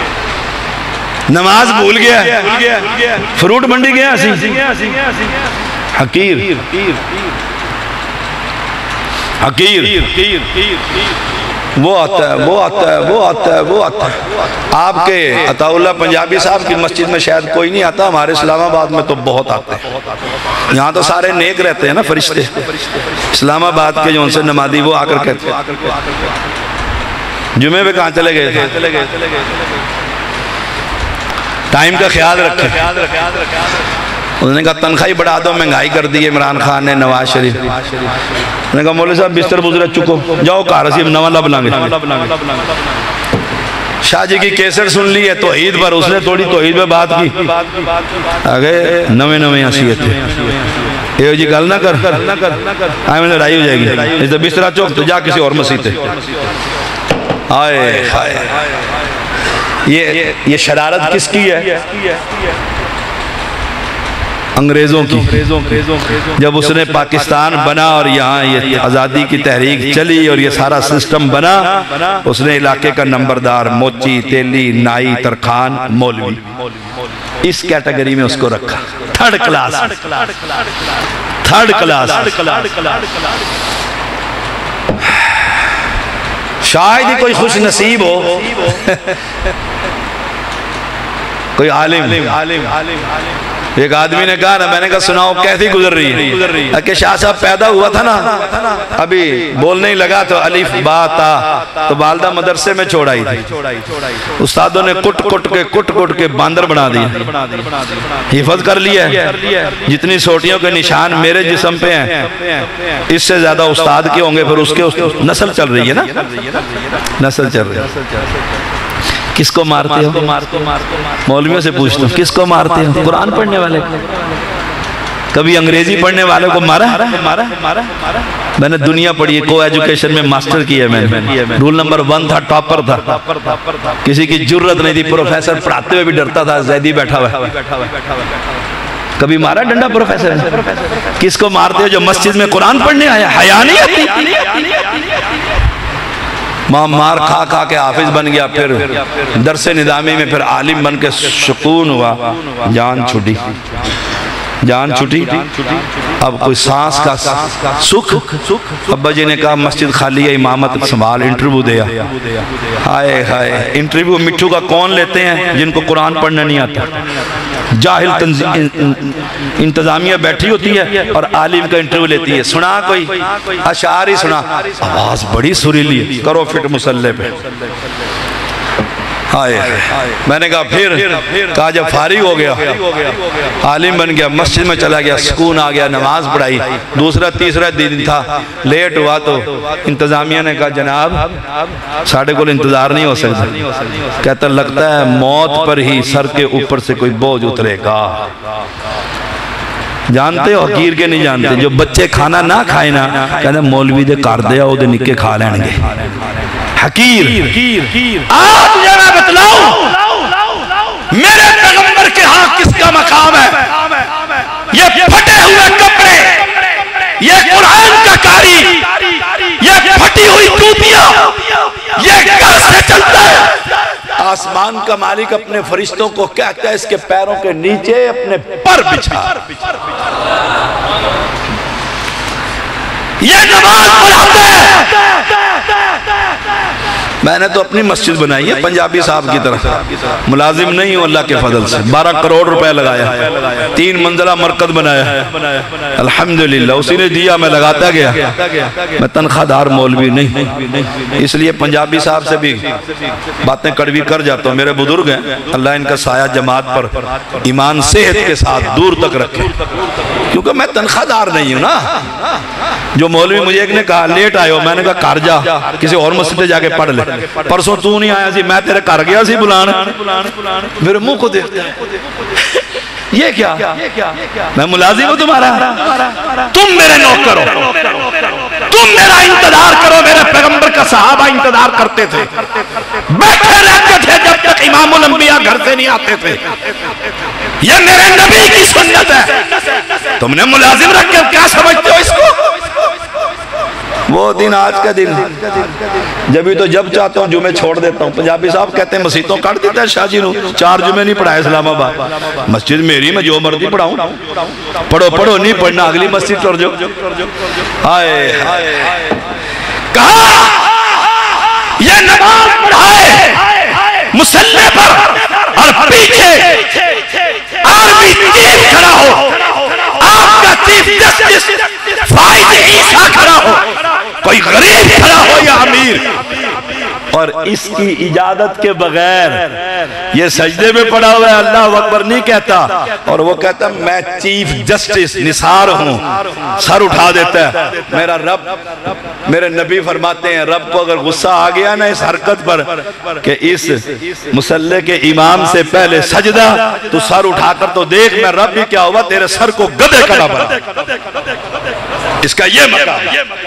نماز بھول گیا، فروٹ منڈی گیا سی۔ حقیر حقیر وہ آتا ہے، وہ آتا ہے، وہ آتا ہے، وہ آتا ہے۔ آپ کے عطا اللہ پنجابی صاحب کی مسجد میں شاید کوئی نہیں آتا، ہمارے اسلام آباد میں تو بہت آتے ہیں۔ یہاں تو سارے نیک رہتے ہیں نا فرشتے۔ اسلام آباد کے جو ان سے نمازی وہ آ کر کہتے ہیں جمعے پہ کہاں چلے گئے؟ ٹائم کا خیال رکھیں۔ انہوں نے کہا تنخواہ بڑھا دو، مہنگائی کر دی عمران خان نے، نواز شریف۔ انہوں نے کہا مولوی صاحب بستر بزرہ چکو، جاؤ کار اسی نواں لب لانگے۔ شاہ جی کی کیسر سن لی ہے توحید پر، اس نے تھوڑی توحید پہ بات کی، آگے نوے نوے حسیت تھے۔ اے جی گل نہ کر، آئے میں لڑائی ہو جائے گی، اس سے بسترہ چک تو جا کسی اور مسیح تے۔ آئے یہ شرارت کس کی ہے؟ انگریزوں کی۔ جب اس نے پاکستان بنا اور یہاں یہ آزادی کی تحریک چلی اور یہ سارا سسٹم بنا، اس نے علاقے کا نمبردار موچی، تیلی، نائی، ترخان، مولوی اس کیٹیگری میں اس کو رکھا۔ تھرڈ کلاس تھرڈ کلاس شاید ہی کوئی خوش نصیب ہو کوئی عالم۔ ایک آدمی نے کہا نا، میں نے کہا سناؤ کیسی گزر رہی ہے؟ کہ شاہ صاحب پیدا ہوا تھا نا، ابھی بولنے ہی لگا تو الف با تا، تو والدہ مدرسے میں چھوڑ آئی تھی۔ استادوں نے کٹ کٹ کے کٹ کٹ کے باندر بنا دیا، حفظ کر لیا ہے۔ جتنی سوٹیوں کے نشان میرے جسم پہ ہیں، اس سے زیادہ استاد کے ہوں گے، پھر اس کے نسل چل رہی ہے نا، نسل چل رہی ہے۔ کس کو مارتے ہو؟ مولویوں سے پوچھتا ہوں کس کو مارتے ہو؟ قرآن پڑھنے والے کو؟ کبھی انگریزی پڑھنے والے کو مارا؟ میں نے دنیا پڑھی ہے، کو ایجوکیشن میں ماسٹر کی ہے میں نے، رول نمبر ون تھا، ٹاپر تھا، کسی کی جرت نہیں تھی، پروفیسر پڑھاتے ہوئے بھی ڈرتا تھا، زیدی بیٹھا ہوا ہے۔ کبھی مارا ڈنڈا پروفیسر نے؟ کس کو مارتے ہو؟ جو مسجد میں قرآن پڑھنے آیا، حیا نہیں آتی؟ ماں مار کھا کھا کے حافظ بن گیا، پھر درس نظامی میں پھر عالم بن کے سکون ہوا، جان چھٹی جان چھٹی اب کوئی سانس کا سکھ۔ ابا جی نے کہا مسجد خالی ہے، امامت سنبھال، انٹرویو دیا۔ ہائے ہائے، انٹرویو مٹھو کا کون لیتے ہیں؟ جن کو قرآن پڑھنا نہیں آتا۔ جاہل انتظامیہ بیٹھی ہوتی ہے اور عالم کا انٹرویو لیتی ہے، سنا کوئی اشعار ہی سنا، آواز بڑی سریلی ہے، کرو فٹ مسلح پہ، آئے میں نے کہا پھر کہا جب فارغ ہو گیا عالم بن گیا، مسجد میں چلا گیا، سکون آ گیا، نماز پڑھائی، دوسرا تیسرا دن تھا، لیٹ ہوا تو انتظامیہ نے کہا جناب ساڑھے کو انتظار نہیں ہو سکتا، کہتا لگتا ہے موت پر ہی سر کے اوپر سے کوئی بوجھ اترے گا۔ جانتے ہو حقیر کے نہیں جانتے، جو بچے کھانا نہ کھائے نا کہتے ہیں مولوی دے کر دیا وہ دے نکے کھا لین گے۔ حقیر آج مجھے میں بتلاؤں میرے پیغمبر کے ہاں کس کا مقام ہے؟ یہ پھٹے ہوئے کپڑے، یہ قرآن کا کاری، یہ پھٹی ہوئی ٹوپیاں، یہ گھر سے چلتا ہے۔ آسمان کا مالک اپنے فرشتوں کو کہتا ہے اس کے پیروں کے نیچے اپنے پر بچھا، یہ نماز پڑھاتا ہے۔ میں نے تو اپنی مسجد بنائی ہے پنجابی صاحب کی طرح، ملازم نہیں ہوں اللہ کے فضل سے، بارہ کروڑ روپے لگایا، تین منزلہ مرکز بنایا، الحمدللہ اسی نے دیا، میں لگاتا گیا، میں تنخواہ دار مولوی نہیں، اس لیے پنجابی صاحب سے بھی باتیں کڑوی کر جاتا ہوں، میرے بزرگ ہیں، اللہ ان کا سایہ جماعت پر ایمان صحت کے ساتھ دور تک رکھے، کیونکہ میں تنخواہ دار نہیں ہوں نا۔ جو مولوی مجھے ایک نے کہا لیٹ آئے ہو، میں نے کہا کار جا کسی اور مسجد جا کے پڑھ لے، پرسوں تو نہیں آیا سی، میں تیرے کر گیا سی بلان، میرے منہ کو دیکھتے یہ کیا؟ میں ملازم ہوں تمہارا، تم میرے نوکر ہو، تم میرا انتظار کرو، میرے پیغمبر کا صحابہ انتظار کرتے تھے، بیٹھے رہتے تھے جب تک امام الانبیاء گھر سے نہیں آتے تھے، یہ میرے نبی کی سنت ہے، تم نے ملازم رکھ کے کیا سمجھتے ہو اس کو؟ وہ دن آج کا دن، جبھی تو جب چاہتا ہوں جمعے چھوڑ دیتا ہوں، پنجابی صاحب کہتے ہیں مسیحتوں کاٹ دیتا ہے شاہ جی نو، چار جمعے نہیں پڑھائے اسلام آباد، مسجد میری میں جو مرضی پڑھاؤں، پڑھو پڑھو نہیں پڑھنا اگلی مسجد ٹر جو، آئے کہا یہ نماز پڑھائے مسلح پر اور پیچھے آرمی چیف کھڑا ہو، آپ کا چیف جسٹس فائد عیسیٰ کھڑا ہو، کوئی غریب کھڑا ہو یا امیر، اور اس کی اجازت کے بغیر یہ سجدے میں پڑا ہوا ہے، اللہ اکبر نہیں کہتا، اور وہ کہتا میں چیف جسٹس نثار ہوں، سر اٹھا دیتا ہے۔ میرا رب، میرے نبی فرماتے ہیں رب کو اگر غصہ آ گیا نا اس حرکت پر کہ اس مصلی کے امام سے پہلے سجدہ تو سر اٹھا کر تو دیکھ میں رب بھی کیا ہوا تیرے سر کو گدے کھڑا بنا، اس کا یہ مقام،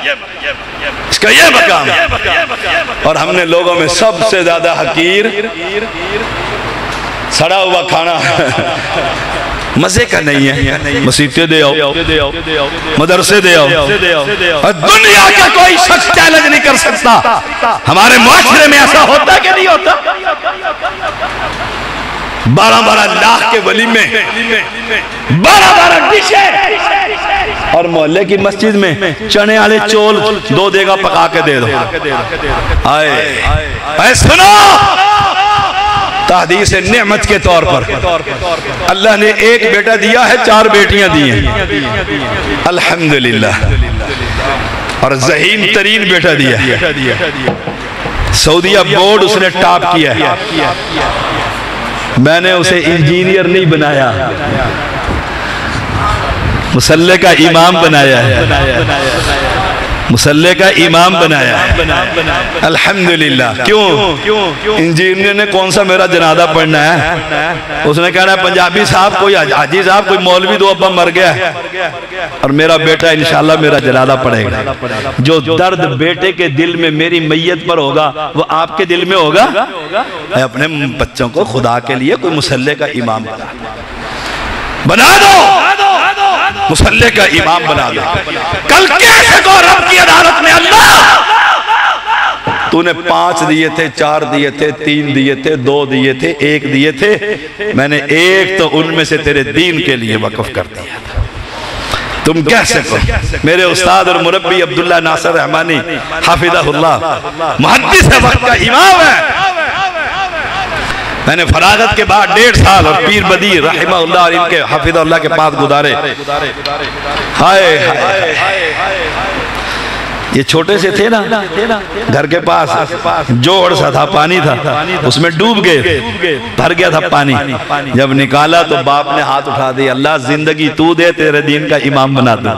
اس کا یہ مقام، اور ہم نے لوگوں میں سب سے زیادہ حقیر سڑا ہوا کھانا مزے کا نہیں ہے، مسیحتے دے آؤ، مدرسے دے آؤ، اور دنیا کا کوئی شخص چیلنج نہیں کر سکتا۔ ہمارے معاشرے میں ایسا ہوتا کہ نہیں ہوتا؟ بارہ بارہ لاکھ کے ولی میں بارہ بارہ ڈشیں، اور محلے کی مسجد میں چنے والے چول دو دیگا پکا کے دے دو۔ آئے اے سنو، تحدیث نعمت کے طور پر اللہ نے ایک بیٹا دیا ہے، چار بیٹیاں دی ہیں الحمدللہ، اور ذہین ترین بیٹا دیا ہے، سعودیہ بورڈ اس نے ٹاپ کیا ہے، میں نے اسے انجینئر نہیں بنایا، مصلی کا امام بنایا ہے، مصلی کا امام بنایا ہے الحمدللہ۔ کیوں؟ انجینئر نے کون سا میرا جنازہ پڑھنا ہے؟ اس نے کہنا ہے پنجابی صاحب کوئی حاجی صاحب کوئی مولوی دو ابا مر گیا ہے اور میرا بیٹا انشاءاللہ میرا جنازہ پڑھے گا۔ جو درد بیٹے کے دل میں میری میت پر ہوگا وہ آپ کے دل میں ہوگا؟ میں اپنے بچوں کو خدا کے لیے کوئی مصلی کا امام بنا بنا دو، مصلی کا امام بنا دو۔ کل کیسے کو رب کی عدالت میں اللہ تو نے پانچ دیے تھے، چار دیے تھے، تین دیے تھے، دو دیے تھے، ایک دیے تھے، میں نے ایک تو ان میں سے تیرے دین کے لیے وقف کر دیا تھا، تم کیسے کو؟ میرے استاد اور مربی عبداللہ ناصر رحمانی حافظہ اللہ محدث وقت کا امام ہے، میں نے فراغت کے بعد ڈیڑھ سال اور پیر بدیر رحمہ اللہ اور ان کے حافظ اللہ کے پاس گزارے. ہائے یہ چھوٹے سے تھے نا, گھر کے پاس جوڑ سا تھا, پانی تھا, اس میں ڈوب گئے, بھر گیا تھا پانی. جب نکالا تو باپ نے ہاتھ اٹھا دیا, اللہ زندگی تو دے, تیرے دین کا امام بنا دے.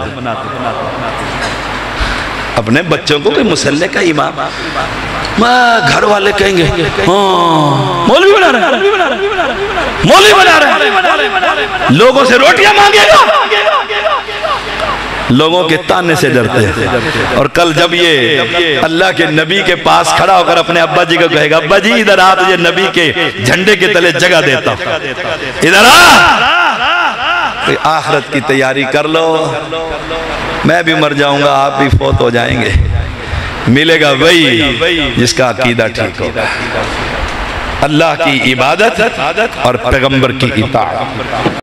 اپنے بچوں کو کوئی مسلح کا امام, گھر والے کہیں گے مولوی بنا رہے مولوی بنا رہے لوگوں سے روٹیاں مانگے گا, لوگوں کے تانے سے ڈرتے ہیں. اور کل جب یہ اللہ کے نبی کے پاس کھڑا ہو کر اپنے ابا جی کو کہے گا, ابا جی ادھر آ, تجھے نبی کے جھنڈے کے تلے جگہ دیتا ہوں, ادھر آ, آخرت کی تیاری کر لو, میں بھی مر جاؤں گا, آپ بھی فوت ہو جائیں گے, ملے گا وہی جس کا عقیدہ ٹھیک ہوگا, اللہ کی عبادت اور پیغمبر کی اطاعت.